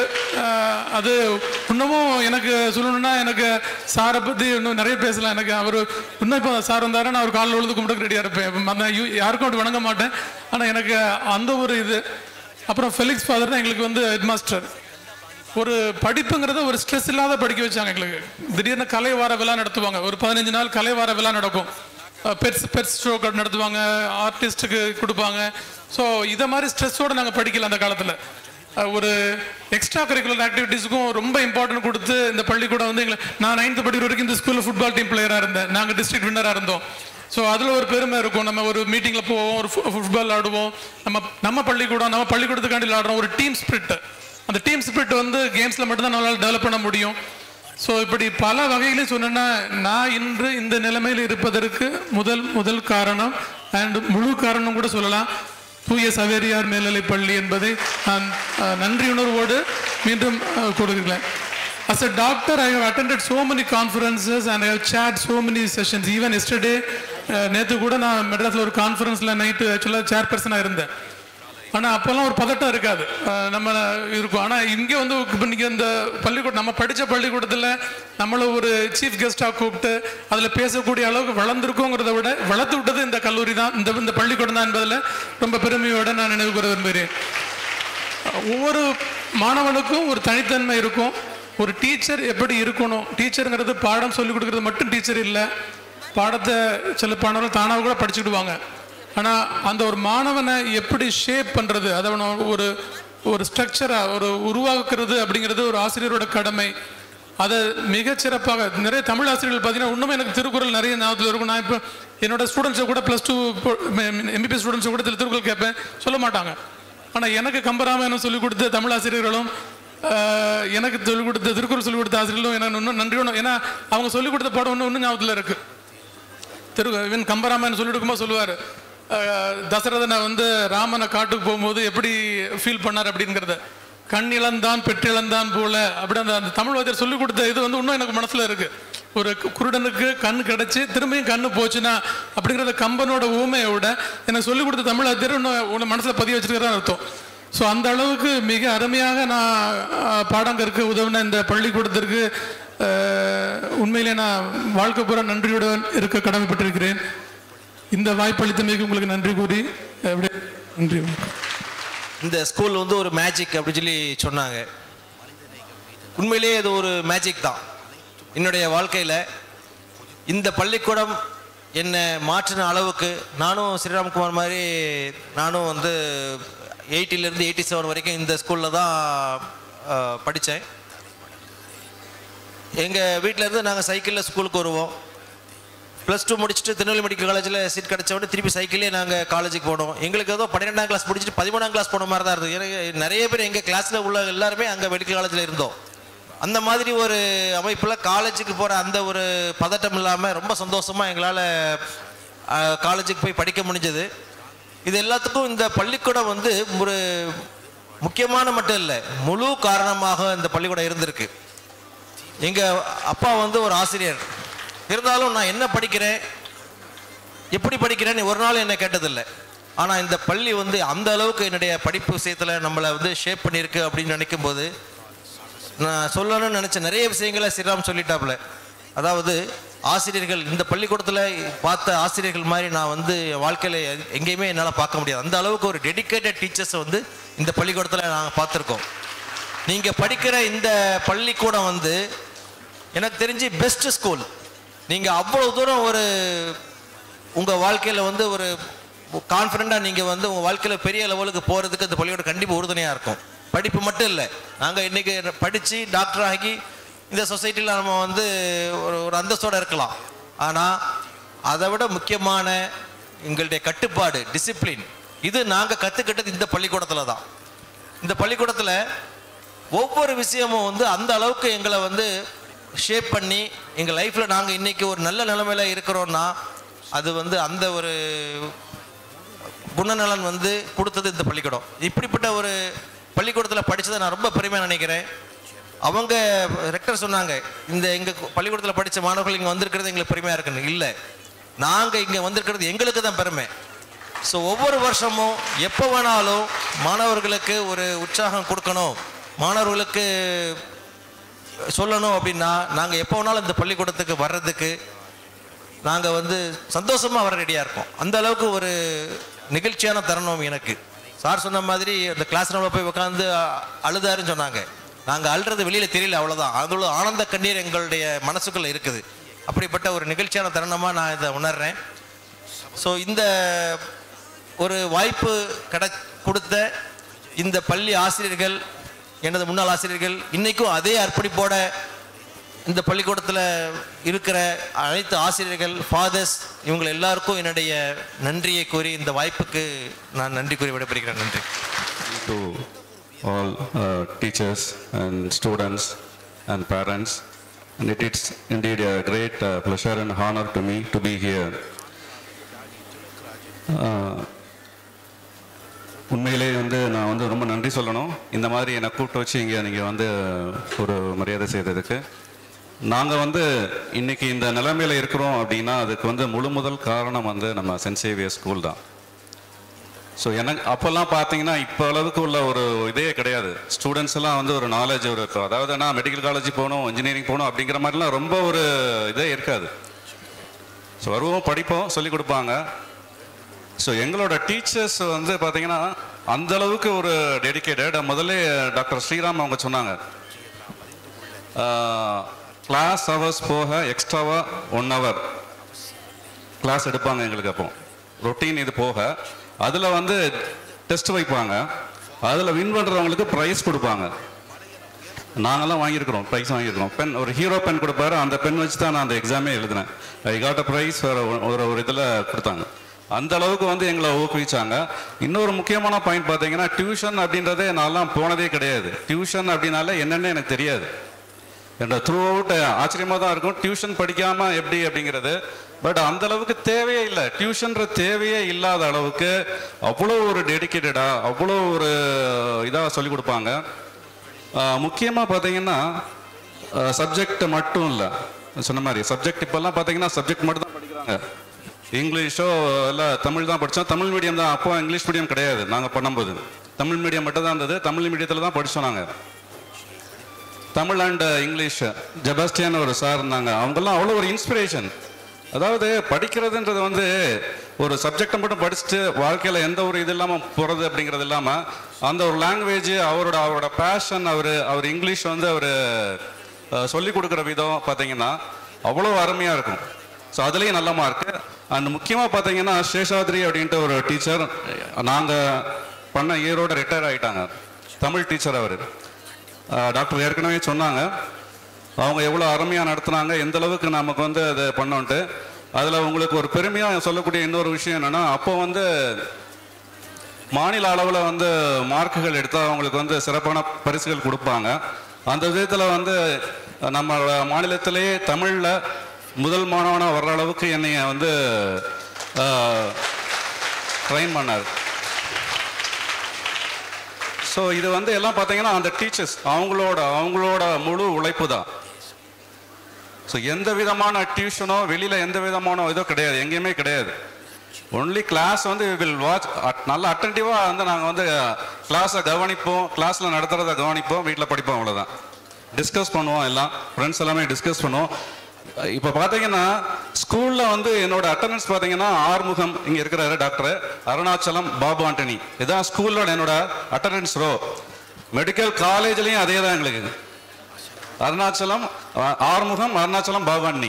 அது இன்னமும் எனக்கு சொல்லணும்னா, எனக்கு சாரை பற்றி இன்னும் நிறைய பேசலாம். எனக்கு அவர் இன்னும் இப்போ சார் வந்தாரு, நான் அவர் காலில் விழுந்து கும்பிட்டு ரெடியாக இருப்பேன். அந்த யாருக்கும் அப்படி வணங்க மாட்டேன். ஆனால் எனக்கு அந்த ஒரு இது. அப்புறம் ஃபெலிக்ஸ் ஃபாதர் தான் எங்களுக்கு வந்து ஹெட் மாஸ்டர். ஒரு படிப்புங்கிறத ஒரு ஸ்ட்ரெஸ் இல்லாத படிக்க வச்சாங்க எங்களுக்கு. திடீர்னு கலை வார விழா நடத்துவாங்க. ஒரு 15 நாள் கலை வார விழா நடக்கும். பெட்ஸ் ஷோ நடத்துவாங்க, ஆர்டிஸ்ட்டுக்கு கொடுப்பாங்க. ஸோ இதை மாதிரி ஸ்ட்ரெஸ்ஸோடு நாங்கள் படிக்கல அந்த காலத்தில். ஒரு எக்ஸ்ட்ரா கரிக்குலர் ஆக்டிவிட்டீஸுக்கும் ரொம்ப இம்பார்ட்டன்ட் கொடுத்து இந்த பள்ளிக்கூடம் வந்து எங்களை, நான் 9th படிக்கிற வரைக்கும் இந்த ஸ்கூலில் ஃபுட்பால் டீம் பிளேயராக இருந்தேன். நாங்கள் டிஸ்ட்ரிக்ட் வின்னராக இருந்தோம். ஸோ அதில் ஒரு பெருமை இருக்கும். நம்ம ஒரு மீட்டிங்கில் போவோம், ஒரு ஃபுட்பால் ஆடுவோம். நம்ம பள்ளிக்கூடத்துக்காண்டி விளாடுறோம். ஒரு டீம் ஸ்பிரிட். அந்த டீம் ஸ்பிரிட் வந்து கேம்ஸில் மட்டும்தான் நம்மளால் டெவலப் பண்ண முடியும். ஸோ இப்படி பல வகையிலையும் சொன்னேன்னா, நான் இன்று இந்த நிலைமையில் இருப்பதற்கு முதல் காரணம் அண்ட் முழு காரணம் கூட சொல்லலாம், தூய சவேரியார் மேல்நிலைப் பள்ளி என்பதை நான் நன்றியுணர்வோடு மீண்டும் கொடுக்கிறேன். As a doctor, I have attended so many conferences and I have chaired so many sessions. Even yesterday, நேற்று கூட நான் மெட்ராஸில் ஒரு கான்ஃபரன்ஸில் நைட்டு ஆக்சுவலாக சேர்பர்சனாக இருந்தேன். ஆனால் அப்போல்லாம் ஒரு பதட்டம் இருக்காது, நம்ம இருக்கும். ஆனால் இங்கே வந்து இப்போ நீங்கள் இந்த பள்ளிக்கூடம், நம்ம படித்த பள்ளிக்கூடத்தில் நம்மளை ஒரு சீஃப் கெஸ்ட்டாக கூப்பிட்டு அதில் பேசக்கூடிய அளவுக்கு வளர்ந்துருக்கோங்கிறத விட வளர்த்து விட்டது இந்த கல்லூரி தான், இந்த பள்ளிக்கூடம் தான் என்பதில் ரொம்ப பெருமையோடு நான் நினைவு கூற விரும்புகிறேன். ஒவ்வொரு மாணவனுக்கும் ஒரு தனித்தன்மை இருக்கும். ஒரு டீச்சர் எப்படி இருக்கணும், டீச்சருங்கிறது பாடம் சொல்லிக் கொடுக்குறது மட்டும் டீச்சர் இல்லை, பாடத்தை சில மாணவர்கள் தானாக கூட படிச்சுடுவாங்க. ஆனால் அந்த ஒரு மாணவனை எப்படி ஷேப் பண்ணுறது, அதை ஒரு ஸ்ட்ரக்சராக உருவாக்குறது அப்படிங்கிறது ஒரு ஆசிரியரோட கடமை. அதை மிகச்சிறப்பாக நிறைய தமிழ் ஆசிரியர்கள் பார்த்தீங்கன்னா இன்னுமே எனக்கு திருக்குறள் நிறைய ஞாபகத்தில் இருக்கும். நான் இப்போ என்னோட ஸ்டூடெண்ட்ஸை கூட +2 MBBS ஸ்டூடெண்ட்ஸை கூட திருக்குறள் கேட்பேன், சொல்ல மாட்டாங்க. ஆனால் எனக்கு கம்பராமாயணம் சொல்லிக் கொடுத்த தமிழ் ஆசிரியர்களும் எனக்கு சொல்லிக் கொடுத்த திருக்குறள் சொல்லிக் கொடுத்த ஆசிரியர்களும் எனக்கு இன்னும் நன்றியோட, ஏன்னா அவங்க சொல்லிக் கொடுத்த பாடம் இன்னும் ஞாபகத்தில் இருக்குது. இவன் கம்பராமாயணம் சொல்லிட்டு இருக்கும்போது சொல்லுவார், தசரதனை வந்து ராமனை காட்டுக்கு போகும்போது எப்படி ஃபீல் பண்ணார் அப்படிங்கிறத, கண் இழந்தான் பெற்றிழந்தான் போல அப்படி அந்த தமிழ் வாத்தியார் சொல்லிக் கொடுத்த இது வந்து இன்னும் எனக்கு மனசில் இருக்குது. ஒரு குருடனுக்கு கண் கிடச்சி திரும்பியும் கண்ணு போச்சுன்னா அப்படிங்கிறத கம்பனோட ஊமையோட எனக்கு சொல்லிக் கொடுத்த தமிழ் வாத்தியார் இன்னும் மனசில் பதிய வச்சிருக்கிறதா அர்த்தம். ஸோ அந்த அளவுக்கு மிக அருமையாக நான் பாடம் கற்க உதவின இந்த பள்ளிக்கூடத்திற்கு உண்மையிலே நான் வாழ்க்கை பூரா நன்றியுடன் இருக்க கடமைப்பட்டிருக்கிறேன். இந்த வாய்ப்பளித்தமைக்கு உங்களுக்கு நன்றி கூறி நன்றி. இந்த ஸ்கூல் வந்து ஒரு மேஜிக் அப்படின்னு சொல்லி சொன்னாங்க. உண்மையிலேயே இது ஒரு மேஜிக் தான். என்னுடைய வாழ்க்கையில் இந்த பள்ளிக்கூடம் என்னை மாற்றின அளவுக்கு, நானும் ஸ்ரீராம்குமார் மாதிரி நானும் வந்து 80லேருந்து 87 வரைக்கும் இந்த ஸ்கூலில் தான் படித்தேன். எங்கள் வீட்டிலேருந்து நாங்கள் சைக்கிளில் ஸ்கூலுக்கு வருவோம். +2 முடிச்சுட்டு திருநெல்வேலி மெடிக்கல் காலேஜில் சீட் கிடச்ச உடனே திருப்பி சைக்கிளே நாங்கள் காலேஜுக்கு போனோம். எங்களுக்கு ஏதோ 12ஆம் கிளாஸ் முடிச்சுட்டு 13ஆம் கிளாஸ் போன மாதிரி தான் இருந்தது. எனக்கு நிறைய பேர் எங்கள் கிளாஸில் உள்ள எல்லாருமே அங்கே மெடிக்கல் காலேஜில் இருந்தோம். அந்த மாதிரி ஒரு அமைப்பில் காலேஜுக்கு போகிற அந்த ஒரு பதட்டம் இல்லாமல் ரொம்ப சந்தோஷமாக எங்களால் காலேஜுக்கு போய் படிக்க முடிஞ்சது. இது எல்லாத்துக்கும் இந்த பள்ளிக்கூடம் வந்து ஒரு முக்கியமான மட்டும் இல்லை, முழு காரணமாக இந்த பள்ளிக்கூடம் இருந்திருக்கு. எங்கள் அப்பா வந்து ஒரு ஆசிரியர் இருந்தாலும் நான் என்ன படிக்கிறேன் எப்படி படிக்கிறேன்னு ஒரு நாள் என்னை கேட்டதில்லை. ஆனால் இந்த பள்ளி வந்து அந்த அளவுக்கு என்னுடைய படிப்பு விஷயத்தில் நம்மளை வந்து ஷேப் பண்ணியிருக்கு அப்படின்னு நினைக்கும் போது நான் சொல்லணும்னு நினச்ச நிறைய விஷயங்களை ஸ்ரீராம் சொல்லிட்டாப்புல. அதாவது ஆசிரியர்கள் இந்த பள்ளிக்கூடத்தில் பார்த்த ஆசிரியர்கள் மாதிரி நான் வந்து வாழ்க்கையில் எங்கேயுமே என்னால் பார்க்க முடியாது. அந்த அளவுக்கு ஒரு டெடிக்கேட்டட் டீச்சர்ஸை வந்து இந்த பள்ளிக்கூடத்தில் நாங்கள் பார்த்துருக்கோம். நீங்கள் படிக்கிற இந்த பள்ளிக்கூடம் வந்து எனக்கு தெரிஞ்சு பெஸ்ட் ஸ்கூல். நீங்கள் அவ்வளோ தூரம் ஒரு உங்கள் வாழ்க்கையில் வந்து ஒரு கான்ஃபிடெண்ட்டாக நீங்கள் வந்து உங்கள் வாழ்க்கையில் பெரிய லெவலுக்கு போகிறதுக்கு இந்த பள்ளிக்கூடம் கண்டிப்பாக உறுதுணையாக இருக்கும். படிப்பு மட்டும் இல்லை, நாங்கள் இன்றைக்கி படித்து டாக்டர் ஆகி இந்த சொசைட்டியில் நம்ம வந்து ஒரு அந்தஸ்தோடு இருக்கலாம். ஆனால் அதை விட முக்கியமான எங்களுடைய கட்டுப்பாடு, டிசிப்ளின், இது நாங்கள் கற்றுக்கிட்டது இந்த பள்ளிக்கூடத்தில் தான். இந்த பள்ளிக்கூடத்தில் ஒவ்வொரு விஷயமும் வந்து அந்த அளவுக்கு எங்களை வந்து ஷேப் பண்ணி எங்கள் லைஃப்பில் நாங்கள் இன்றைக்கி ஒரு நல்ல நிலைமையில் இருக்கிறோன்னா அது வந்து அந்த ஒரு குணநலன் வந்து கொடுத்தது இந்த பள்ளிக்கூடம். இப்படிப்பட்ட ஒரு பள்ளிக்கூடத்தில் படித்ததை நான் ரொம்ப பெருமையாக நினைக்கிறேன். அவங்க ரெக்டர் சொன்னாங்க, இந்த எங்கள் பள்ளிக்கூடத்தில் படித்த மாணவர்கள் இங்கே வந்திருக்கிறது எங்களுக்கு பெருமையாக இருக்குன்னு. இல்லை, நாங்கள் இங்கே வந்திருக்கிறது எங்களுக்கு தான் பெருமை. ஸோ ஒவ்வொரு வருஷமும் எப்போ வேணாலும் மாணவர்களுக்கு ஒரு உற்சாகம் கொடுக்கணும், மாணவர்களுக்கு சொல்லணும் அப்படின்னா நாங்கள் எப்போ வேணாலும் இந்த பள்ளிக்கூடத்துக்கு வர்றதுக்கு நாங்கள் வந்து சந்தோஷமாக வர ரெடியாக இருக்கோம். அந்த அளவுக்கு ஒரு நிகழ்ச்சியான தருணம் எனக்கு. சார் சொன்ன மாதிரி அந்த கிளாஸ் ரூமில் போய் உட்காந்து அழுதாருன்னு சொன்னாங்க. நாங்கள் அழுறது வெளியில் தெரியல, அவ்வளோதான். அதோட ஆனந்த கண்ணீர் எங்களுடைய மனசுக்குள்ளே இருக்குது. அப்படிப்பட்ட ஒரு நிகழ்ச்சியான தருணமாக நான் இதை உணர்றேன். ஸோ இந்த ஒரு வாய்ப்பு கொடுத்த இந்த பள்ளி ஆசிரியர்கள், எனது முன்னாள் ஆசிரியர்கள், இன்றைக்கும் அதே அர்ப்பணிப்போட இந்த பள்ளிக்கூடத்தில் இருக்கிற அனைத்து ஆசிரியர்கள், ஃபாதர்ஸ், இவங்க எல்லாருக்கும் என்னுடைய நன்றியை கூறி இந்த வாய்ப்புக்கு நான் நன்றி கூறி விடைபெறுகிறேன். நன்றி. To all teachers and students and parents, and it is indeed a great pleasure and honor to me to be here. உண்மையிலே வந்து நான் வந்து ரொம்ப நன்றி சொல்லணும். இந்த மாதிரி என்னை கூப்பிட்டு வச்சு இங்கே நீங்கள் வந்து ஒரு மரியாதை செய்ததுக்கு. நாங்கள் வந்து இன்னைக்கு இந்த நிலைமையில் இருக்கிறோம் அப்படின்னா அதுக்கு வந்து முதல் காரணம் வந்து நம்ம சென்ட் சேவியர் ஸ்கூல் தான். ஸோ எனக்கு அப்போல்லாம் பார்த்தீங்கன்னா இப்போ அளவுக்கு உள்ள ஒரு இதே கிடையாது. ஸ்டூடெண்ட்ஸ் எல்லாம் வந்து ஒரு நாலேஜ் இருக்கும். அதாவது நான் மெடிக்கல் காலேஜ் போகணும், இன்ஜினியரிங் போகணும் அப்படிங்கிற மாதிரிலாம் ரொம்ப ஒரு இதே இருக்காது. ஸோ வருவோம், படிப்போம், சொல்லிக் கொடுப்பாங்க. ஸோ எங்களோட டீச்சர்ஸ் வந்து பார்த்தீங்கன்னா அந்தளவுக்கு ஒரு டெடிக்கேட்டட். முதல்ல டாக்டர் ஸ்ரீராம் அவங்க சொன்னாங்க, கிளாஸ் ஹவர்ஸ் போக எக்ஸ்ட்ராவாக 1 hour கிளாஸ் எடுப்பாங்க எங்களுக்கு. அப்போ ரொட்டீன் இது போக அதில் வந்து டெஸ்ட் வைப்பாங்க. அதில் வின் பண்ணுறவங்களுக்கு ப்ரைஸ் கொடுப்பாங்க. நாங்கள்லாம் வாங்கியிருக்கிறோம், ப்ரைஸ் வாங்கியிருக்கிறோம். பென், ஒரு ஹீரோ பென் கொடுப்பாரு, அந்த பென் வச்சு தான் நான் அந்த எக்ஸாமே எழுதினேன். ஐ காட் அ ப்ரைஸ் ஒரு இதில் கொடுத்தாங்க. அந்த அளவுக்கு வந்து எங்களை ஊக்குவிச்சாங்க. இன்னொரு முக்கியமான பாயிண்ட் பார்த்தீங்கன்னா, டியூஷன் அப்படின்றதே நான்லாம் போனதே கிடையாது. டியூஷன் அப்படின்னாலே என்னென்னு எனக்கு தெரியாது. என்ற த்ரூ அவுட் ஆச்சரியமாக தான் இருக்கும், டியூஷன் படிக்காமல் எப்படி அப்படிங்கிறது. பட் அந்த அளவுக்கு தேவையே இல்லை, டியூஷன்ற தேவையே இல்லாத அளவுக்கு அவ்வளோ ஒரு டெடிக்கேட்டடாக, அவ்வளோ ஒரு இதாக சொல்லிக் கொடுப்பாங்க. முக்கியமாக பார்த்தீங்கன்னா சப்ஜெக்ட் மட்டும் இல்லை, சொன்ன மாதிரி சப்ஜெக்ட் இப்போல்லாம் பார்த்தீங்கன்னா சப்ஜெக்ட் மட்டும் தான் படிக்கிறாங்க. இங்கிலீஷோ இல்லை தமிழ் தான் படித்தோம். தமிழ் மீடியம் தான், அப்போ இங்கிலீஷ் மீடியம் கிடையாது. நாங்கள் பண்ணும்போது தமிழ் மீடியம் மட்டும் தான் இருந்தது. தமிழ் மீடியத்தில் தான் படித்தோம் நாங்கள். தமிழ் அண்ட் இங்கிலீஷ் ஜெபாஸ்டியன் ஒரு சார் இருந்தாங்க. அவங்கெல்லாம் அவ்வளோ ஒரு இன்ஸ்பிரேஷன். அதாவது படிக்கிறதுன்றது வந்து ஒரு சப்ஜெக்டை மட்டும் படிச்சுட்டு வாழ்க்கையில் எந்த ஒரு இது இல்லாமல் போகிறது அப்படிங்கிறது இல்லாமல் அந்த ஒரு லாங்குவேஜ், அவரோட பேஷன், அவர் இங்கிலீஷ் வந்து அவர் சொல்லிக் கொடுக்குற விதம் பார்த்தீங்கன்னா அவ்வளோ அருமையாக இருக்கும். ஸோ அதுலேயும் நல்ல மார்க்கு. அண்ட் முக்கியமாக பார்த்தீங்கன்னா சேஷாத்ரி அப்படின்ட்டு ஒரு டீச்சர், நாங்கள் பண்ண இயரோட ரிட்டையர் ஆகிட்டாங்க. தமிழ் டீச்சர் அவர். டாக்டர் ஏற்கனவே சொன்னாங்க அவங்க எவ்வளோ அருமையாக நடத்துனாங்க, எந்த அளவுக்கு நமக்கு வந்து அதை பண்ணோன்ட்டு. அதில் உங்களுக்கு ஒரு பெருமையாக சொல்லக்கூடிய இன்னொரு விஷயம் என்னென்னா, அப்போ வந்து மாநில அளவில் வந்து மார்க்குகள் எடுத்தால் அவங்களுக்கு வந்து சிறப்பான பரிசுகள் கொடுப்பாங்க. அந்த விதத்தில் வந்து நம்ம மாநிலத்திலேயே தமிழில் முதல் மாணவனாக வர்ற அளவுக்கு என்னைய வந்து ட்ரெயின் பண்ணார். ஸோ இது வந்து எல்லாம் பார்த்தீங்கன்னா அந்த டீச்சர்ஸ் அவங்களோட முழு உழைப்பு தான். ஸோ எந்த விதமான டியூஷனோ வெளியில் எந்த விதமான இதோ கிடையாது, எங்கேயுமே கிடையாது. ஒன்லி கிளாஸ் வந்து வில் வாட்ச், நல்ல அட்டன்டிவாக வந்து நாங்கள் வந்து கிளாஸை கவனிப்போம், கிளாஸில் நடத்துகிறத கவனிப்போம், வீட்டில் படிப்போம், அவ்வளோதான். டிஸ்கஸ் பண்ணுவோம், எல்லாம் ஃப்ரெண்ட்ஸ் எல்லாமே டிஸ்கஸ் பண்ணுவோம். இப்போ பார்த்தீங்கன்னா ஸ்கூலில் வந்து என்னோட அட்டண்டன்ஸ் பார்த்தீங்கன்னா ஆறுமுகம் இங்கே இருக்கிறாரு, டாக்டர் அருணாச்சலம், பாபு ஆண்டனி, இதுதான் ஸ்கூலோட என்னோட அட்டண்டன்ஸ் ரோ. மெடிக்கல் காலேஜ்லேயும் அதே தான் எங்களுக்கு, அருணாச்சலம் ஆறுமுகம், அருணாச்சலம், பாபு ஆண்டனி,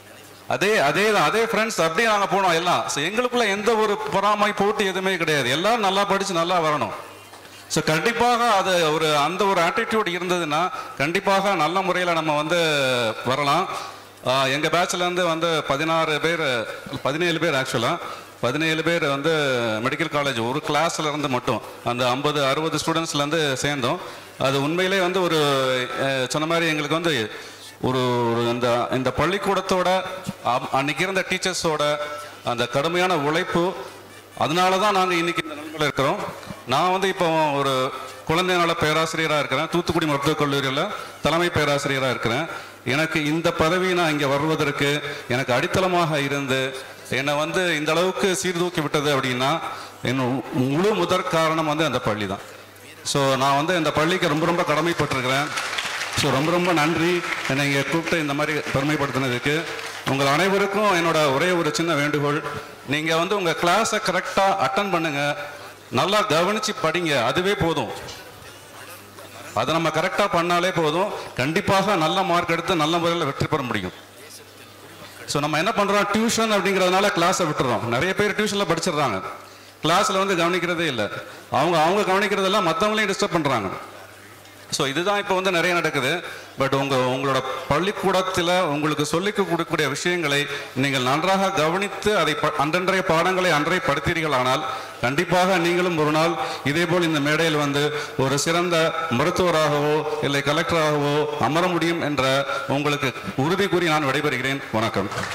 அதே ஃப்ரெண்ட்ஸ். அப்படியே நாங்கள் போனோம் எல்லாம். ஸோ எங்களுக்குள்ள எந்த ஒரு பொறாமை போட்டி எதுவுமே கிடையாது, எல்லாரும் நல்லா படித்து நல்லா வரணும். ஸோ கண்டிப்பாக அது அந்த ஒரு ஆட்டிடியூட் இருந்ததுன்னா கண்டிப்பாக நல்ல முறையில் நம்ம வந்து வரலாம். எங்கள் பேட்ச்லேருந்து வந்து 17 பேர் ஆக்சுவலாக 17 பேர் வந்து மெடிக்கல் காலேஜ் ஒரு கிளாஸில் இருந்து மட்டும் அந்த 50-60 ஸ்டூடெண்ட்ஸ்லேருந்து சேர்ந்தோம். அது உண்மையிலே வந்து ஒரு சொன்ன மாதிரி எங்களுக்கு வந்து ஒரு இந்த பள்ளிக்கூடத்தோட அன்னைக்கு இருந்த டீச்சர்ஸோட அந்த கடுமையான உழைப்பு, அதனால தான் நாங்கள் இன்னைக்கு இந்த நிலைமையில் இருக்கிறோம். நான் வந்து இப்போ ஒரு குழந்தை நல பேராசிரியராக இருக்கிறேன், தூத்துக்குடி மருத்துவக் கல்லூரியில் தலைமை பேராசிரியராக இருக்கிறேன். எனக்கு இந்த பதவி நான் இங்கே வருவதற்கு எனக்கு அடித்தளமாக இருந்து என்னை வந்து இந்த அளவுக்கு சீர்தூக்கி விட்டது அப்படின்னா என் முழு முதற் காரணம் வந்து அந்த பள்ளி தான். ஸோ நான் வந்து இந்த பள்ளிக்கு ரொம்ப ரொம்ப கடமைப்பட்டிருக்கிறேன். ஸோ ரொம்ப ரொம்ப நன்றி என்னை இங்கே கூப்பிட்டு இந்த மாதிரி பெருமைப்படுத்தினதுக்கு. உங்கள் அனைவருக்கும் என்னோட ஒரே ஒரு சின்ன வேண்டுகோள், நீங்கள் வந்து உங்கள் கிளாஸை கரெக்டாக அட்டன் பண்ணுங்கள், நல்லா கவனித்து படிங்க, அதுவே போதும். அதை நம்ம கரெக்டாக பண்ணாலே போதும், கண்டிப்பாக நல்ல மார்க் எடுத்து நல்ல முறையில் வெற்றி பெற முடியும். ஸோ நம்ம என்ன பண்ணுறோம், டியூஷன் அப்படிங்கிறதுனால கிளாஸை விட்டுறோம். நிறைய பேர் டியூஷனில் படிச்சிடுறாங்க, கிளாஸில் வந்து கவனிக்கிறதே இல்லை. அவங்க கவனிக்கிறதெல்லாம் மற்றவங்களையும் டிஸ்டர்ப் பண்ணுறாங்க. ஸோ இதுதான் இப்போ வந்து நிறைய நடக்குது. பட் உங்களோட பள்ளிக்கூடத்தில் உங்களுக்கு சொல்லிக் கொடுக்கக்கூடிய விஷயங்களை நீங்கள் நன்றாக கவனித்து அதை அன்றன்றைய பாடங்களை அன்றைய படுத்தீர்களானால் கண்டிப்பாக நீங்களும் ஒரு நாள் இதேபோல் இந்த மேடையில் வந்து ஒரு சிறந்த மருத்துவராகவோ இல்லை கலெக்டராகவோ அமர முடியும் என்ற உங்களுக்கு உறுதி கூறி நான் விடைபெறுகிறேன். வணக்கம்.